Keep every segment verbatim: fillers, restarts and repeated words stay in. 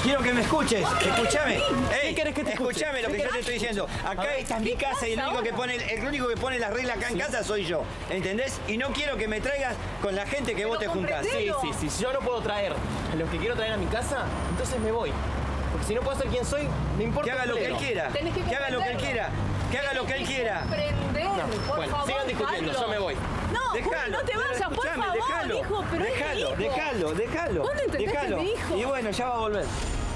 quiero que me escuches. Escúchame. ¿Qué querés que te escuche? Escúchame lo que yo te estoy diciendo. Acá está mi casa y el único que pone, el único que pone las reglas acá en casa soy yo. ¿Entendés? Y no quiero que me traigas con la gente que vos te juntás. Sí, sí, sí. Si yo no puedo traer a los que quiero traer a mi casa, entonces me voy. Porque si no puedo ser quien soy, me importa. Que haga lo que él quiera. Tenés que Que haga lo que él comprenderlo. quiera. Que haga lo que él quiera. Comprender, No, por bueno, favor, sigan discutiendo, Carlos. yo me voy. No, Juli, no te vayas, por Escuchame, favor, déjalo. hijo, pero es mi Déjalo, hijo. déjalo, déjalo. ¿Vos no entendés que es déjalo. mi hijo? Y bueno, ya va a volver.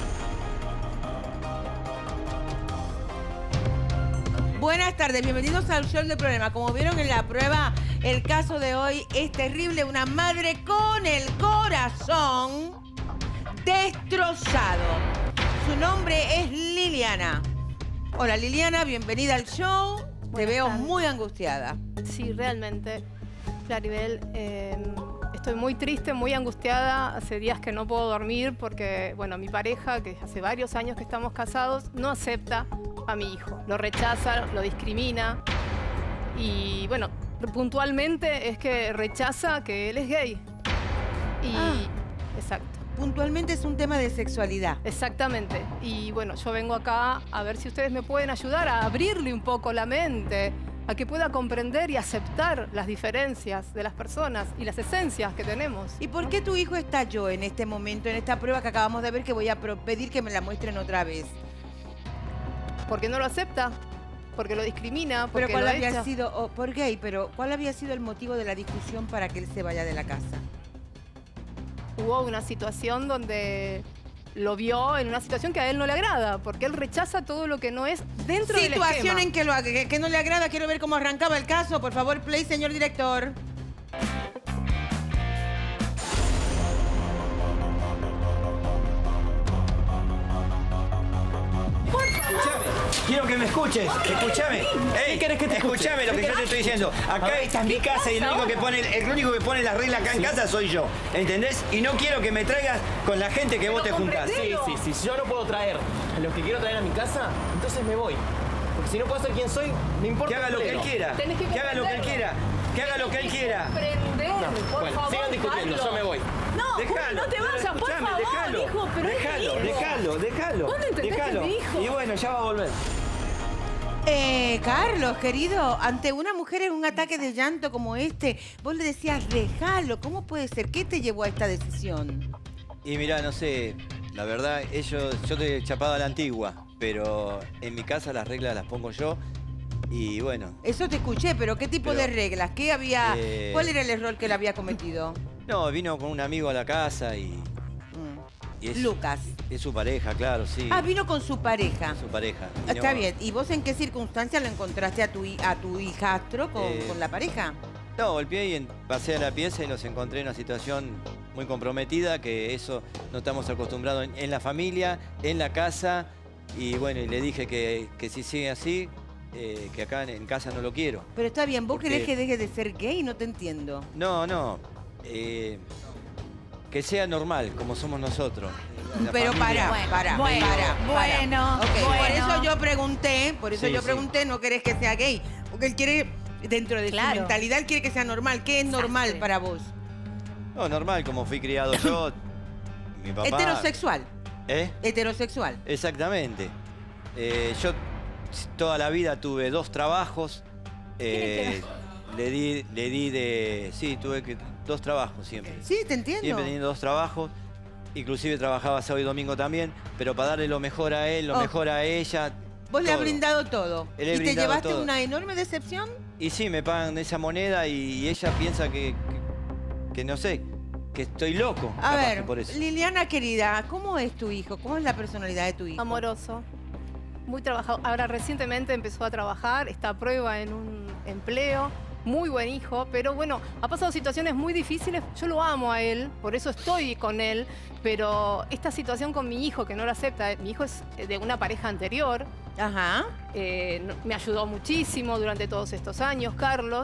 Buenas tardes, bienvenidos al show del programa. Como vieron en la prueba, el caso de hoy es terrible. Una madre con el corazón destrozado. Su nombre es Liliana. Hola Liliana, bienvenida al show. Te Buenas veo tardes. muy angustiada. Sí, realmente, Claribel, eh, estoy muy triste, muy angustiada. Hace días que no puedo dormir porque, bueno, mi pareja, que hace varios años que estamos casados, no acepta a mi hijo. Lo rechaza, lo discrimina y, bueno, puntualmente es que rechaza que él es gay. Y, Ah. exacto. Puntualmente es un tema de sexualidad. Exactamente. Y bueno, yo vengo acá a ver si ustedes me pueden ayudar a abrirle un poco la mente, a que pueda comprender y aceptar las diferencias de las personas y las esencias que tenemos. ¿Y por qué tu hijo estalló en este momento, en esta prueba que acabamos de ver, que voy a pro- pedir que me la muestren otra vez? Porque no lo acepta, porque lo discrimina, Pero porque ¿cuál lo había echa. sido, oh, por gay, pero cuál había sido el motivo de la discusión para que él se vaya de la casa? Hubo una situación donde lo vio en una situación que a él no le agrada, porque él rechaza todo lo que no es dentro del esquema. Situación en que, lo, haga- que, que no le agrada. Quiero ver cómo arrancaba el caso. Por favor, play, señor director. Escúchame. Quiero que me escuches. Escúchame. Ey, ¿Qué querés que te escuche? escúchame lo que yo te estoy diciendo. Acá está mi casa y el único que pone, el único que pone las reglas acá en casa soy yo. ¿Entendés? Y no quiero que me traigas con la gente que vos te juntás. Sí, sí, sí. Si yo no puedo traer a los que quiero traer a mi casa, entonces me voy. Porque si no puedo ser quien soy, me importa. Que haga lo que él quiera. Tenés que Que haga lo que él comprenderlo. quiera. Que haga lo que él quiera. Comprender, por Bueno, favor, sigan discutiendo, Carlos. yo me voy. No, Juli, no te vayas, por escuchame, favor, déjalo. hijo, pero Déjalo, es mi hijo. déjalo, déjalo. ¿Vos no entendés que es déjalo. mi hijo? Y bueno, ya va a volver. Eh, Carlos, querido, ante una mujer en un ataque de llanto como este, vos le decías, déjalo. ¿Cómo puede ser? ¿Qué te llevó a esta decisión? Y mirá, no sé, la verdad, ellos, yo estoy chapado a la antigua, pero en mi casa las reglas las pongo yo y bueno, Eso te escuché, pero ¿qué tipo Pero, de reglas? ¿Qué había? eh, ¿Cuál era el error que él había cometido? no, vino con un amigo a la casa y, Mm. y es, Lucas. es su pareja, claro, sí, Ah, vino con su pareja. su pareja. Ah, Vino- Está bien. ¿Y vos en qué circunstancias lo encontraste a tu, hi- a tu hijastro con, Eh, con la pareja? No, golpeé y en- pasé a la pieza y los encontré en una situación muy comprometida, que eso no estamos acostumbrados en, en la familia, en la casa, y bueno, y le dije que, que si sigue así, eh, que acá en, en casa no lo quiero. Pero está bien, ¿vos porque- querés que deje de ser gay? No te entiendo. No, no. eh, que sea normal, como somos nosotros. La Pero familia. para, para, bueno, para, para. bueno, Ok, Por bueno. eso yo pregunté, por eso Sí, yo sí. pregunté, no querés que sea gay. Porque él quiere, dentro de Claro. su mentalidad, él quiere que sea normal. ¿Qué es normal Desastre. para vos? No, normal, como fui criado yo. Mi papá. Heterosexual. ¿Eh? Heterosexual. Exactamente. Eh, yo toda la vida tuve dos trabajos. eh, le di, le di de. Sí, tuve que, dos trabajos siempre. Sí, te entiendo. Siempre teniendo dos trabajos. Inclusive trabajaba sábado y domingo también, pero para darle lo mejor a él, lo Oh. mejor a ella. Vos le has todo. brindado todo. Le he ¿Y te brindado llevaste todo. una enorme decepción? Y sí, me pagan esa moneda y, y ella piensa que, que, que no sé, que estoy loco. A capaz ver, que por eso. Liliana querida, ¿cómo es tu hijo? ¿Cómo es la personalidad de tu hijo? Amoroso, muy trabajado. Ahora recientemente empezó a trabajar, está a prueba en un empleo, muy buen hijo, pero bueno, ha pasado situaciones muy difíciles. Yo lo amo a él, por eso estoy con él, pero esta situación con mi hijo que no lo acepta, mi hijo es de una pareja anterior, Ajá. eh, no- me ayudó muchísimo durante todos estos años, Carlos.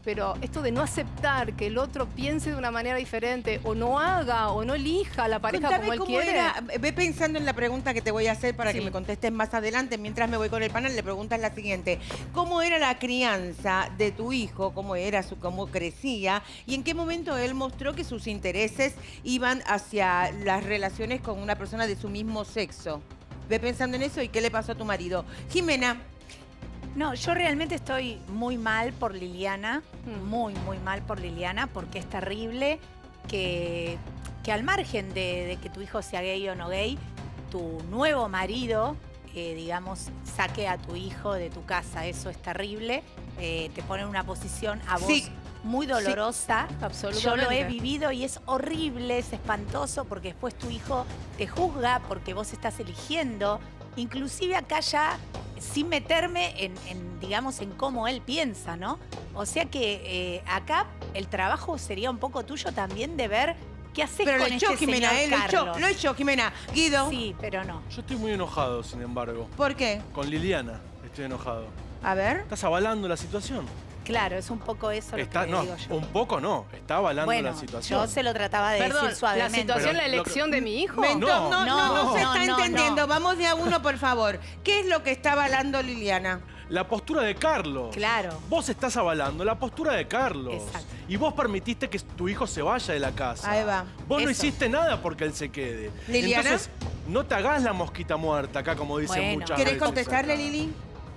pero esto de no aceptar que el otro piense de una manera diferente o no haga o no elija a la pareja Contame como él cómo quiere. era. Ve pensando en la pregunta que te voy a hacer para Sí. que me contestes más adelante. Mientras me voy con el panel, le preguntas la siguiente. ¿Cómo era la crianza de tu hijo? ¿Cómo era su, cómo crecía? ¿Y en qué momento él mostró que sus intereses iban hacia las relaciones con una persona de su mismo sexo? Ve pensando en eso y qué le pasó a tu marido. Jimena. No, yo realmente estoy muy mal por Liliana, Mm. muy, muy mal por Liliana, porque es terrible que, que al margen de, de que tu hijo sea gay o no gay, tu nuevo marido, eh, digamos, saque a tu hijo de tu casa. Eso es terrible. Eh, te pone en una posición a vos Sí. muy dolorosa. Absolutamente. Yo lo he vivido y es horrible, es espantoso, porque después tu hijo te juzga porque vos estás eligiendo. Inclusive acá ya, sin meterme en, en, digamos, en cómo él piensa, ¿no? O sea que eh, acá el trabajo sería un poco tuyo también de ver qué haces Pero lo con echó este Jimena, señor ¿eh? Lo echó, Carlos. lo echó Jimena. Guido. Sí, pero no. Yo estoy muy enojado, sin embargo. ¿Por qué? Con Liliana estoy enojado. A ver. ¿Estás avalando la situación? Claro, es un poco eso lo Está, que no, digo yo. un poco no. Está avalando Bueno, la situación. yo se lo trataba de Perdón, decir suavemente. la situación, Pero la lo que- elección de mi hijo. Mento- No, no, no, no, no, se está no, entendiendo. no. Vamos de a uno, por favor. ¿Qué es lo que está avalando Liliana? La postura de Carlos. Claro. Vos estás avalando la postura de Carlos. Exacto. Y vos permitiste que tu hijo se vaya de la casa. Ahí va. Vos no Eso. hiciste nada porque él se quede. ¿Liliana? Entonces, no te hagas la mosquita muerta acá, como dicen Bueno. muchas ¿Querés veces contestarle, acá. Lili?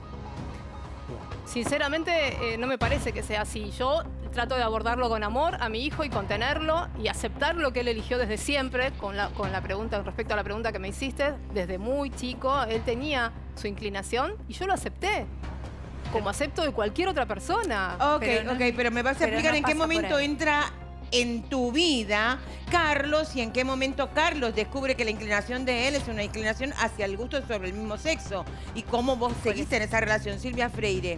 Sinceramente, eh, no me parece que sea así. Yo trato de abordarlo con amor a mi hijo y contenerlo y aceptar lo que él eligió desde siempre, con la, con la pregunta, respecto a la pregunta que me hiciste, desde muy chico, él tenía su inclinación y yo lo acepté, como acepto de cualquier otra persona. Ok, Pero no- ok, pero me vas a pero explicar no en qué pasa por momento ahí. entra en tu vida Carlos y en qué momento Carlos descubre que la inclinación de él es una inclinación hacia el gusto sobre el mismo sexo y cómo vos seguiste en esa relación. Silvia Freire.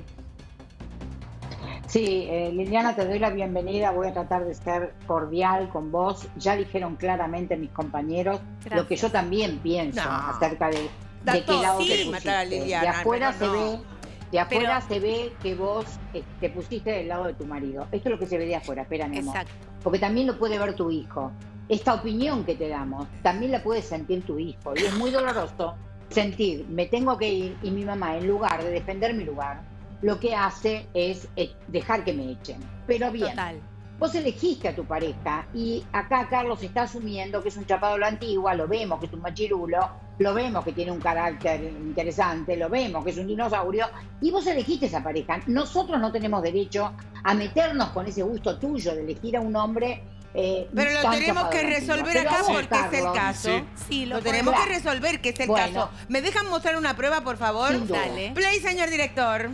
Sí, eh, Liliana, te doy la bienvenida. Voy a tratar de ser cordial con vos. Ya dijeron claramente mis compañeros Gracias. lo que yo también pienso No. acerca de, Da de qué todo, lado sí, te matar a pusiste. Liliana, De afuera pero se no. ve, de afuera Pero- se ve que vos eh, te pusiste del lado de tu marido. Esto es lo que se ve de afuera, espera, mi amor. Exacto. Porque también lo puede ver tu hijo. Esta opinión que te damos, también la puede sentir tu hijo. Y es muy doloroso sentir, me tengo que ir, y mi mamá, en lugar de defender mi lugar, lo que hace es eh, dejar que me echen. Pero bien, Total. vos elegiste a tu pareja y acá Carlos está asumiendo que es un chapado de la antigua, lo vemos que es un machirulo, lo vemos que tiene un carácter interesante, lo vemos que es un dinosaurio, y vos elegiste esa pareja. Nosotros no tenemos derecho a meternos con ese gusto tuyo de elegir a un hombre. eh, Pero lo tan tenemos chapado que de la antigua. resolver Pero acá a vos, porque es el Carlos, caso. Sí. Sí, Lo lo tenemos que podemos- resolver, que es el Bueno. caso. ¿Me dejan mostrar una prueba, por favor? Sin duda. Dale. Play, señor director.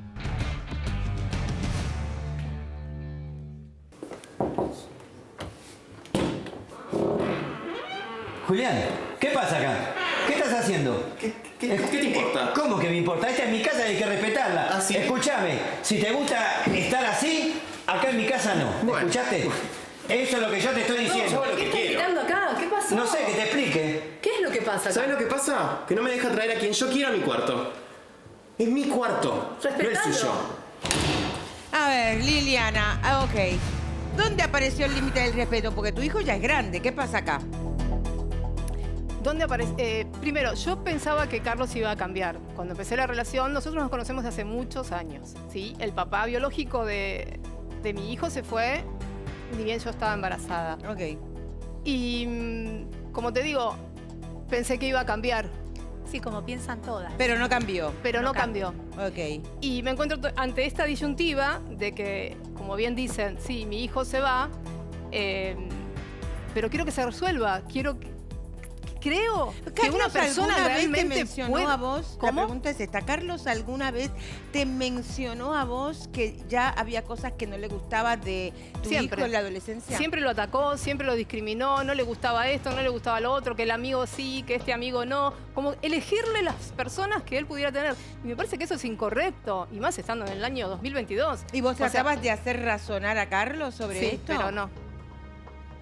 Julián, ¿qué pasa acá? ¿Qué estás haciendo? ¿Qué, qué- qué te importa? ¿Cómo que me importa? Esta es mi casa y hay que respetarla. ¿Ah, sí? Escúchame, si te gusta estar así, acá en mi casa no. Bueno. ¿Escuchaste? Eso es lo que yo te estoy Yo diciendo. hago lo que ¿Qué estás quiero. gritando acá? ¿Qué pasó? No sé, que te explique. ¿Qué es lo que pasa acá? ¿Sabes lo que pasa? Que no me deja traer a quien yo quiera a mi cuarto. Es mi cuarto, no el Respetalo. suyo. A ver, Liliana, ah, ok. ¿Dónde apareció el límite del respeto? Porque tu hijo ya es grande. ¿Qué pasa acá? ¿Dónde aparece? eh, primero, yo pensaba que Carlos iba a cambiar. Cuando empecé la relación, nosotros nos conocemos de hace muchos años, ¿sí? El papá biológico de, de mi hijo se fue, ni bien yo estaba embarazada. Ok. Y, mm, como te digo, pensé que iba a cambiar, Sí, como piensan todas. Pero no cambió. pero no, No cambió. Ok. Y me encuentro t- ante esta disyuntiva de que, como bien dicen, sí, mi hijo se va, eh, pero quiero que se resuelva. Quiero que- Creo que ¿Carlos una persona alguna vez te realmente mencionó puede- a vos? La ¿Cómo? pregunta es esta. ¿Carlos alguna vez te mencionó a vos que ya había cosas que no le gustaba de tu Siempre. hijo en la adolescencia? Siempre lo atacó, siempre lo discriminó, no le gustaba esto, no le gustaba lo otro, que el amigo sí, que este amigo no. Como elegirle las personas que él pudiera tener. Y me parece que eso es incorrecto, y más estando en el año dos mil veintidós. ¿Y vos O sea, tratabas de hacer razonar a Carlos sobre sí, esto? pero no.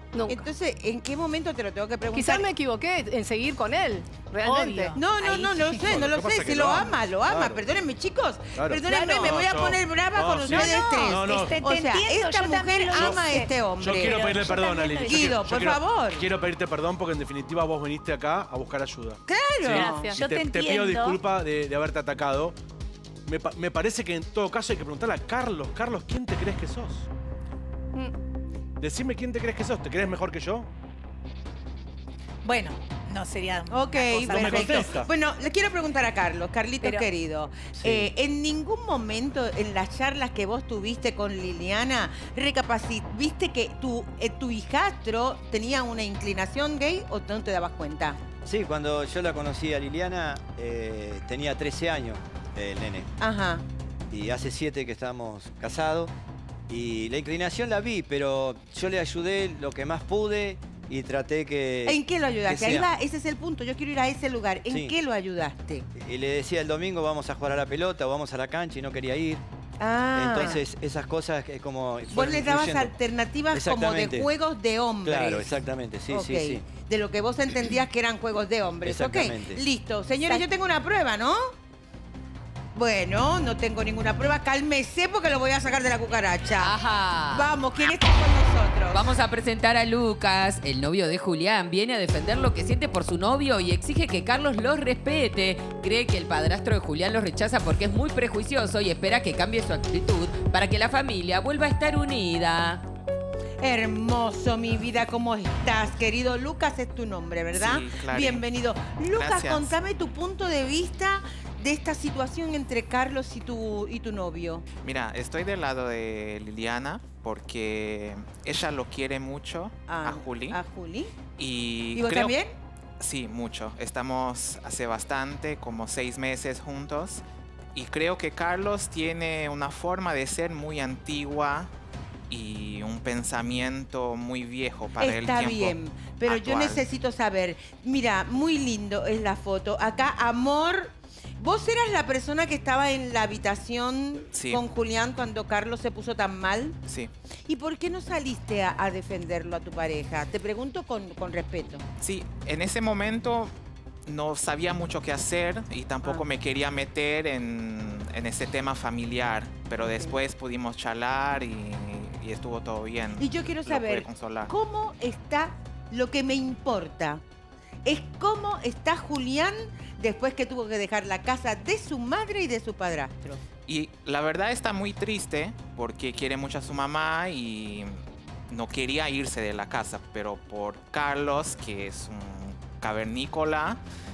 Nunca. Entonces, ¿en qué momento te lo tengo que preguntar? Quizás me equivoqué en seguir con él, realmente. Obvio. No, no, Ahí no, no sí. sé, no lo sé. Si lo ama, lo ama. Claro. Perdónenme, chicos. Claro. Perdónenme, Claro. me voy a No, poner yo- brava no, con sí. ustedes No, tres. no, no. Este, te O sea, entiendo, esta yo mujer también lo ama a hice. este Yo hombre. quiero Pero pedirle yo perdón, también Ali. lo Yo hice. quiero- Guido, yo por quiero- favor. Quiero pedirte perdón porque en definitiva vos viniste acá a buscar ayuda. Claro. Gracias. Yo te, te te pido entiendo. disculpas de, de haberte atacado. Me, pa- me parece que en todo caso hay que preguntarle a Carlos. Carlos, ¿quién te crees que sos? Mm. Decime quién te crees que sos. ¿Te crees mejor que yo? Bueno, no sería Ok, una cosa me perfecto. contesta. Bueno, le quiero preguntar a Carlos, Carlitos Pero- querido. Sí. eh, ¿En ningún momento en las charlas que vos tuviste con Liliana, recapacit viste que tu, eh, tu hijastro tenía una inclinación gay o no te dabas cuenta? Sí, cuando yo la conocí a Liliana, eh, tenía trece años el nene. Ajá. Y hace siete que estamos casados. Y la inclinación la vi, pero yo le ayudé lo que más pude y traté que... ¿En qué lo ayudaste? que Ahí sea. va, ese es el punto. Yo quiero ir a ese lugar. ¿En Sí. qué lo ayudaste? Y le decía el domingo vamos a jugar a la pelota o vamos a la cancha y no quería ir. Ah. Entonces esas cosas es como... Vos fueron les dabas influyendo. alternativas como de Exactamente. juegos de hombres. Claro, exactamente, sí, Ok, sí, sí. de lo que vos entendías que eran juegos de hombres. Ok, Exactamente. listo. Señores, yo tengo una prueba, ¿no? Bueno, no tengo ninguna prueba. Cálmese porque lo voy a sacar de la cucaracha. Ajá. Vamos, ¿quién está con nosotros? Vamos a presentar a Lucas, el novio de Julián. Viene a defender lo que siente por su novio y exige que Carlos los respete. Cree que el padrastro de Julián los rechaza porque es muy prejuicioso y espera que cambie su actitud para que la familia vuelva a estar unida. Hermoso, mi vida, ¿cómo estás? Querido Lucas es tu nombre, ¿verdad? Sí, claro. Bienvenido. Lucas, Gracias. contame tu punto de vista de esta situación entre Carlos y tu, y tu novio. Mira, estoy del lado de Liliana porque ella lo quiere mucho Ah, a Juli. ¿A Juli? Y, ¿Y vos creo- también? Sí, mucho. Estamos hace bastante, como seis meses juntos. Y creo que Carlos tiene una forma de ser muy antigua y un pensamiento muy viejo para el Está tiempo bien, pero yo actual. necesito saber. Mira, muy lindo es la foto. Acá, amor. ¿Vos eras la persona que estaba en la habitación Sí. con Julián cuando Carlos se puso tan mal? Sí. ¿Y por qué no saliste a, a defenderlo a tu pareja? Te pregunto con, con respeto. Sí, en ese momento no sabía mucho qué hacer y tampoco Ah. me quería meter en, en ese tema familiar, pero Ok. después pudimos charlar y, y estuvo todo bien. Y yo quiero Lo pude saber, consolar. ¿cómo está lo que me importa? Es cómo está Julián después que tuvo que dejar la casa de su madre y de su padrastro. Y la verdad está muy triste porque quiere mucho a su mamá y no quería irse de la casa, pero por Carlos, que es un cavernícola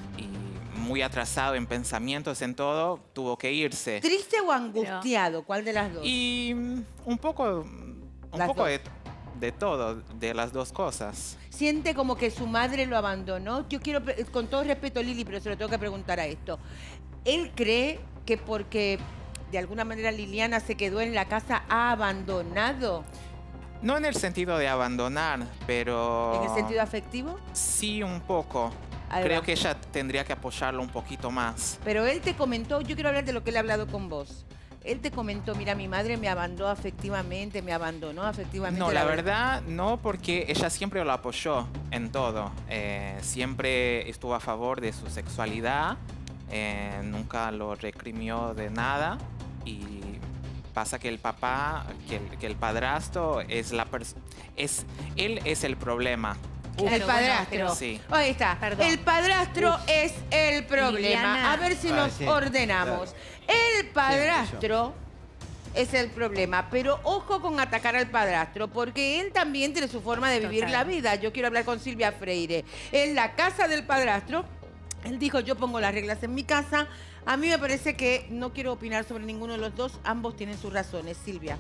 y muy atrasado en pensamientos, en todo, tuvo que irse. ¿Triste o angustiado? ¿Cuál de las dos? Y mm, un poco, un Las poco dos. de, de todo, de las dos cosas. Siente como que su madre lo abandonó. Yo quiero, pre- con todo respeto, Lili, pero se lo tengo que preguntar a esto. ¿Él cree que porque de alguna manera Liliana se quedó en la casa ha abandonado? No en el sentido de abandonar, pero... ¿En el sentido afectivo? Sí, un poco. Ahí Creo va. que ella tendría que apoyarlo un poquito más. Pero él te comentó, yo quiero hablar de lo que él ha hablado con vos. Él te comentó, mira, mi madre me abandonó afectivamente, me abandonó afectivamente. No, la verdad no, porque ella siempre lo apoyó en todo. Eh, siempre estuvo a favor de su sexualidad, eh, nunca lo recrimió de nada y pasa que el papá, que el, que el padrastro es la persona, es él es el problema. El padrastro. Sí. Ahí está. Perdón. El padrastro Uf. es el problema. Liliana. A ver si Ah, nos sí, ordenamos. El padrastro es el problema, pero ojo con atacar al padrastro, porque él también tiene su forma de vivir Total. la vida. Yo quiero hablar con Silvia Freire. En la casa del padrastro, él dijo, yo pongo las reglas en mi casa. A mí me parece que no quiero opinar sobre ninguno de los dos. Ambos tienen sus razones. Silvia.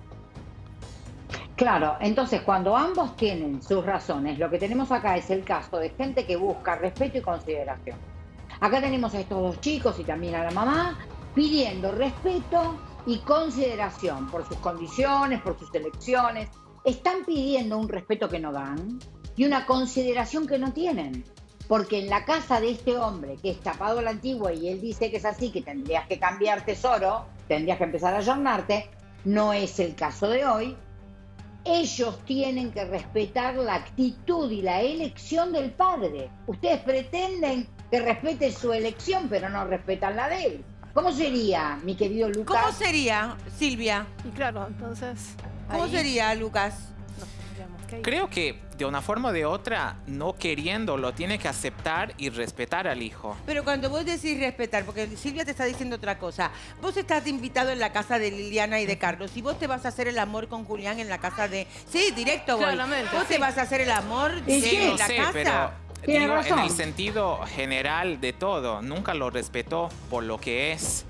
Claro, entonces cuando ambos tienen sus razones, lo que tenemos acá es el caso de gente que busca respeto y consideración. Acá tenemos a estos dos chicos y también a la mamá pidiendo respeto y consideración por sus condiciones, por sus elecciones. Están pidiendo un respeto que no dan y una consideración que no tienen. Porque en la casa de este hombre que es tapado a la antigua y él dice que es así, que tendrías que cambiar tesoro, tendrías que empezar a ayornarte, no es el caso de hoy. ellos tienen que respetar la actitud y la elección del padre. Ustedes pretenden que respete su elección, pero no respetan la de él. ¿Cómo sería, mi querido Lucas? ¿Cómo sería, Silvia? Y claro, entonces... ¿Cómo ahí sería, Lucas? nos tendríamos que ir. Creo que de una forma o de otra, no queriéndolo, tiene que aceptar y respetar al hijo. Pero cuando vos decís respetar, porque Silvia te está diciendo otra cosa, vos estás invitado en la casa de Liliana y de Carlos, y vos te vas a hacer el amor con Julián en la casa de... Sí, directo voy. Claramente, Vos sí. te vas a hacer el amor ¿En de qué? No la sé, casa. pero Tiene digo, en razón. el sentido general de todo, nunca lo respetó por lo que es,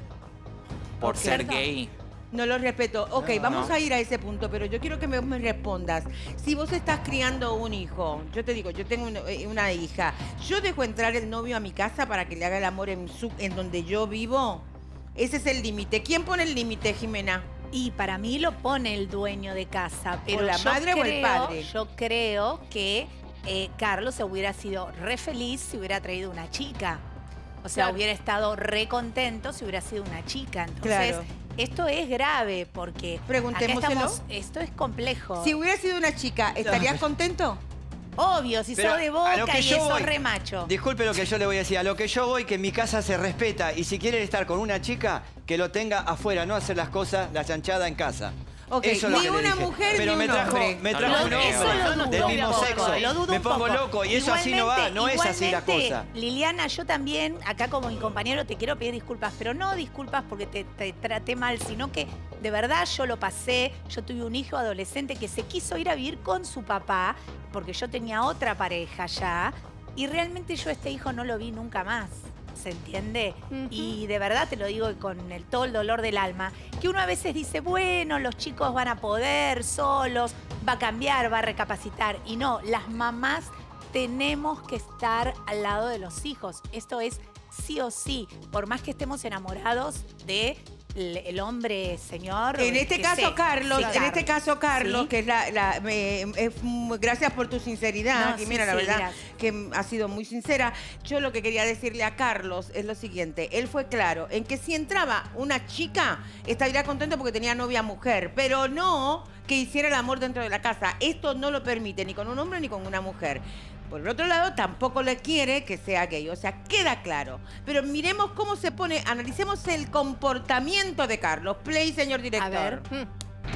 por Ok. ser gay. No lo respeto. Ok, No, vamos no. a ir a ese punto, pero yo quiero que me, me respondas. Si vos estás criando un hijo, yo te digo, yo tengo una, eh, una hija, ¿yo dejo entrar el novio a mi casa para que le haga el amor en, su, en donde yo vivo? Ese es el límite. ¿Quién pone el límite, Jimena? Y para mí lo pone el dueño de casa, pero la yo madre o el creo- padre? Yo creo que eh, Carlos se hubiera sido re feliz si hubiera traído una chica. O sea, Claro. hubiera estado re contento si hubiera sido una chica. Entonces, Claro. esto es grave porque acá Preguntémoselo. estamos, esto es complejo. Si hubiera sido una chica, ¿estarías contento? Obvio, si Pero sos de a lo Boca que y yo sos voy- re macho. Disculpe lo que yo le voy a decir. A lo que yo voy, que en mi casa se respeta. Y si quieren estar con una chica, que lo tenga afuera, no hacer las cosas, la chanchada en casa. Ok, Eso es lo ni que le una dije. mujer Pero ni me un trajo, hombre. me No, trajo no, un eso hombre lo dudo del un mismo poco, sexo. lo dudo me un pongo poco. loco y eso así no va. Igualmente- No es así la igualmente, cosa. Liliana, yo también, acá como mi compañero, te quiero pedir disculpas, pero no disculpas porque te, te traté mal, sino que de verdad yo lo pasé. Yo tuve un hijo adolescente que se quiso ir a vivir con su papá porque yo tenía otra pareja ya y realmente yo a este hijo no lo vi nunca más. ¿Se entiende? Ujú. Y de verdad te lo digo con el, todo el dolor del alma, que uno a veces dice, bueno, los chicos van a poder solos, va a cambiar, va a recapacitar. Y no, las mamás tenemos que estar al lado de los hijos. Esto es sí o sí, por más que estemos enamorados de el, el hombre señor. En este que caso, sé. Carlos, Sí, en este caso, Carlos, Sí. que es la... la- me- es muy- gracias por tu sinceridad, No, sí, Jimena, la sí, verdad gracias. que ha sido muy sincera. Yo lo que quería decirle a Carlos es lo siguiente. Él fue claro en que si entraba una chica, estaría contento porque tenía novia mujer, pero no que hiciera el amor dentro de la casa. Esto no lo permite ni con un hombre ni con una mujer. Por el otro lado, tampoco le quiere que sea gay, o sea, queda claro. Pero miremos cómo se pone, analicemos el comportamiento de Carlos. Play, señor director. A ver. Mm.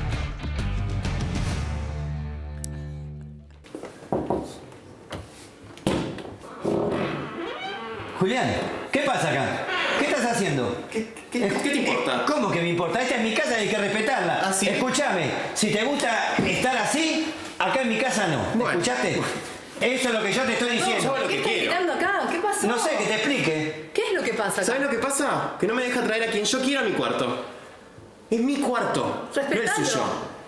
Julián, ¿qué pasa acá? ¿Qué estás haciendo? ¿Qué, qué- qué te importa? ¿Cómo que me importa? Esta es mi casa y hay que respetarla. ¿Ah, sí? Escúchame, si te gusta estar así, acá en mi casa no. Bueno. ¿Escuchaste? Eso es lo que yo te estoy Yo diciendo. hago lo ¿Qué que estás quiero. gritando acá? ¿Qué pasó? No sé, que te explique. ¿Qué es lo que pasa acá? ¿Sabes lo que pasa? Que no me deja traer a quien yo quiera a mi cuarto. Es mi cuarto, no el Respetalo. suyo.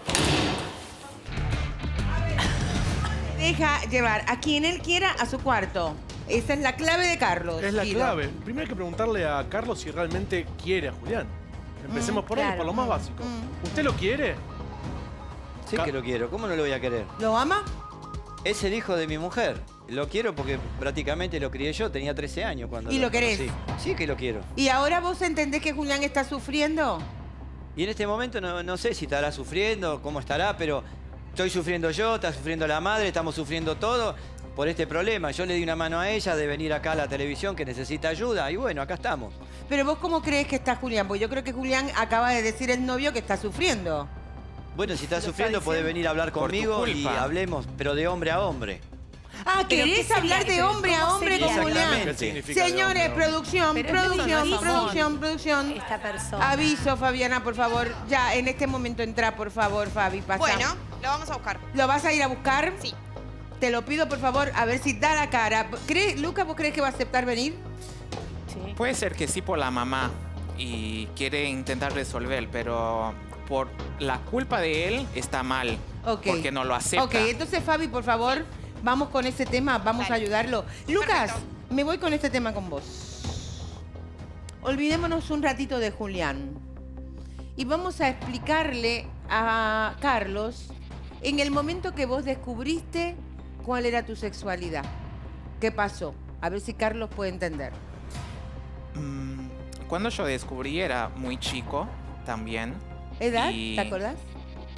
Deja llevar a quien él quiera a su cuarto. Esa es la clave de Carlos. Es la Guido. clave. Primero hay que preguntarle a Carlos si realmente quiere a Julián. Empecemos Mm, por ahí, claro. por lo más Mm, básico. mm. ¿Usted lo quiere? Sí que lo quiero. ¿Cómo no lo voy a querer? ¿Lo ama? Es el hijo de mi mujer. Lo quiero porque prácticamente lo crié yo. Tenía trece años cuando ¿Y lo querés? conocí. Sí que lo quiero. ¿Y ahora vos entendés que Julián está sufriendo? Y en este momento no, no sé si estará sufriendo, cómo estará, pero estoy sufriendo yo, está sufriendo la madre, estamos sufriendo todo por este problema. Yo le di una mano a ella de venir acá a la televisión que necesita ayuda y bueno, acá estamos. Pero vos, ¿cómo crees que está Julián? Porque yo creo que Julián acaba de decir el novio que está sufriendo. Bueno, si está Lo está sufriendo puede diciendo. venir a hablar Por tu conmigo y culpa. hablemos, pero de hombre a hombre. Ah, Pero ¿querés ¿qué sería? hablar de Pero hombre a ¿cómo hombre sería? con Julián? Exactamente. ¿Qué significa de Señores, hombre a hombre? producción, Pero es producción, difícil. producción, producción. Esta persona. Aviso, Fabiana, por favor. Ya, en este momento entra, por favor, Fabi, pasa. Bueno, lo vamos a buscar. ¿Lo vas a ir a buscar? Sí. Te lo pido, por favor, a ver si da la cara. ¿Cree, Lucas, vos crees que va a aceptar venir? Sí. Puede ser que sí por la mamá y quiere intentar resolver, pero por la culpa de él está mal. Ok. Porque no lo acepta. Ok, entonces, Fabi, por favor, vamos con ese tema, vamos a Dale. ayudarlo. Lucas, Perfecto. me voy con este tema con vos. Olvidémonos un ratito de Julián. Y vamos a explicarle a Carlos, en el momento que vos descubriste cuál era tu sexualidad. ¿Qué pasó? A ver si Carlos puede entender. Mm, Cuando yo descubrí era muy chico también. ¿Edad? Y- ¿Te acordás?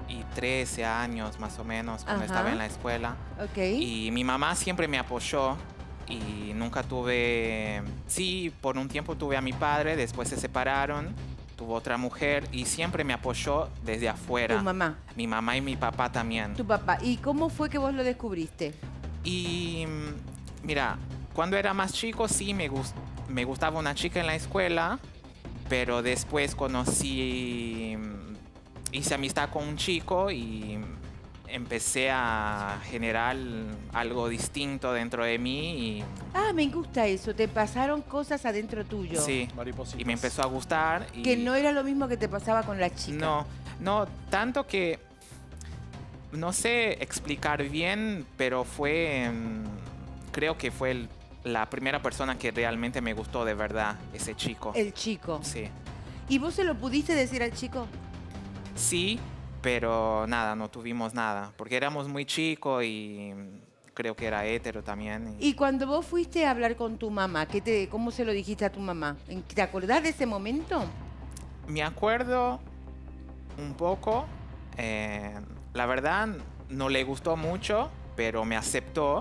trece años más o menos cuando Ajá. estaba en la escuela. Okay. Y mi mamá siempre me apoyó y nunca tuve... Sí, por un tiempo tuve a mi padre, después se separaron, tuvo otra mujer y siempre me apoyó desde afuera. Tu mamá. Mi mamá y mi papá también. Tu papá. ¿Y cómo fue que vos lo descubriste? Y mira, cuando era más chico sí me, gust me gustaba una chica en la escuela, pero después conocí, hice amistad con un chico y empecé a generar algo distinto dentro de mí. Y, Ah, me gusta eso. Te pasaron cosas adentro tuyo. sí, y me empezó a gustar. Y, Que no era lo mismo que te pasaba con la chica. no, no, tanto que no sé explicar bien, pero fue, mm, creo que fue el- la primera persona que realmente me gustó de verdad, ese chico. El chico. Sí. ¿Y vos se lo pudiste decir al chico? Sí, pero nada, no tuvimos nada, porque éramos muy chicos y creo que era hétero también. y- Y cuando vos fuiste a hablar con tu mamá, ¿qué te, ¿cómo se lo dijiste a tu mamá? ¿Te acordás de ese momento? Me acuerdo un poco, eh, la verdad no le gustó mucho, pero me aceptó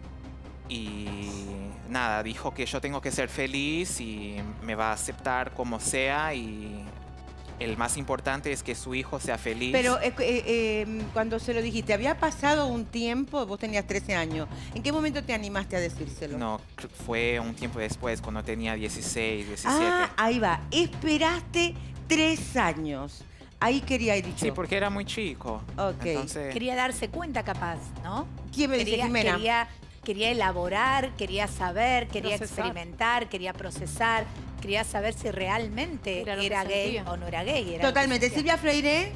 y nada, dijo que yo tengo que ser feliz y me va a aceptar como sea y el más importante es que su hijo sea feliz. Pero eh, eh, eh, cuando se lo dijiste, había pasado un tiempo, vos tenías trece años. ¿En qué momento te animaste a decírselo? No, cr- fue un tiempo después, cuando tenía dieciséis, diecisiete. Ah, ahí va. Esperaste tres años. Ahí quería ir yo. Sí, porque era muy chico. Ok. Entonces, Quería darse cuenta capaz, ¿no? ¿Quién me dice, quería, Jimena? Quería, quería elaborar, quería saber, quería Procesar. experimentar, quería procesar, quería saber si realmente Era era, lo que gay sentía. o no era gay. era lo que Totalmente. sentía. Silvia Freire.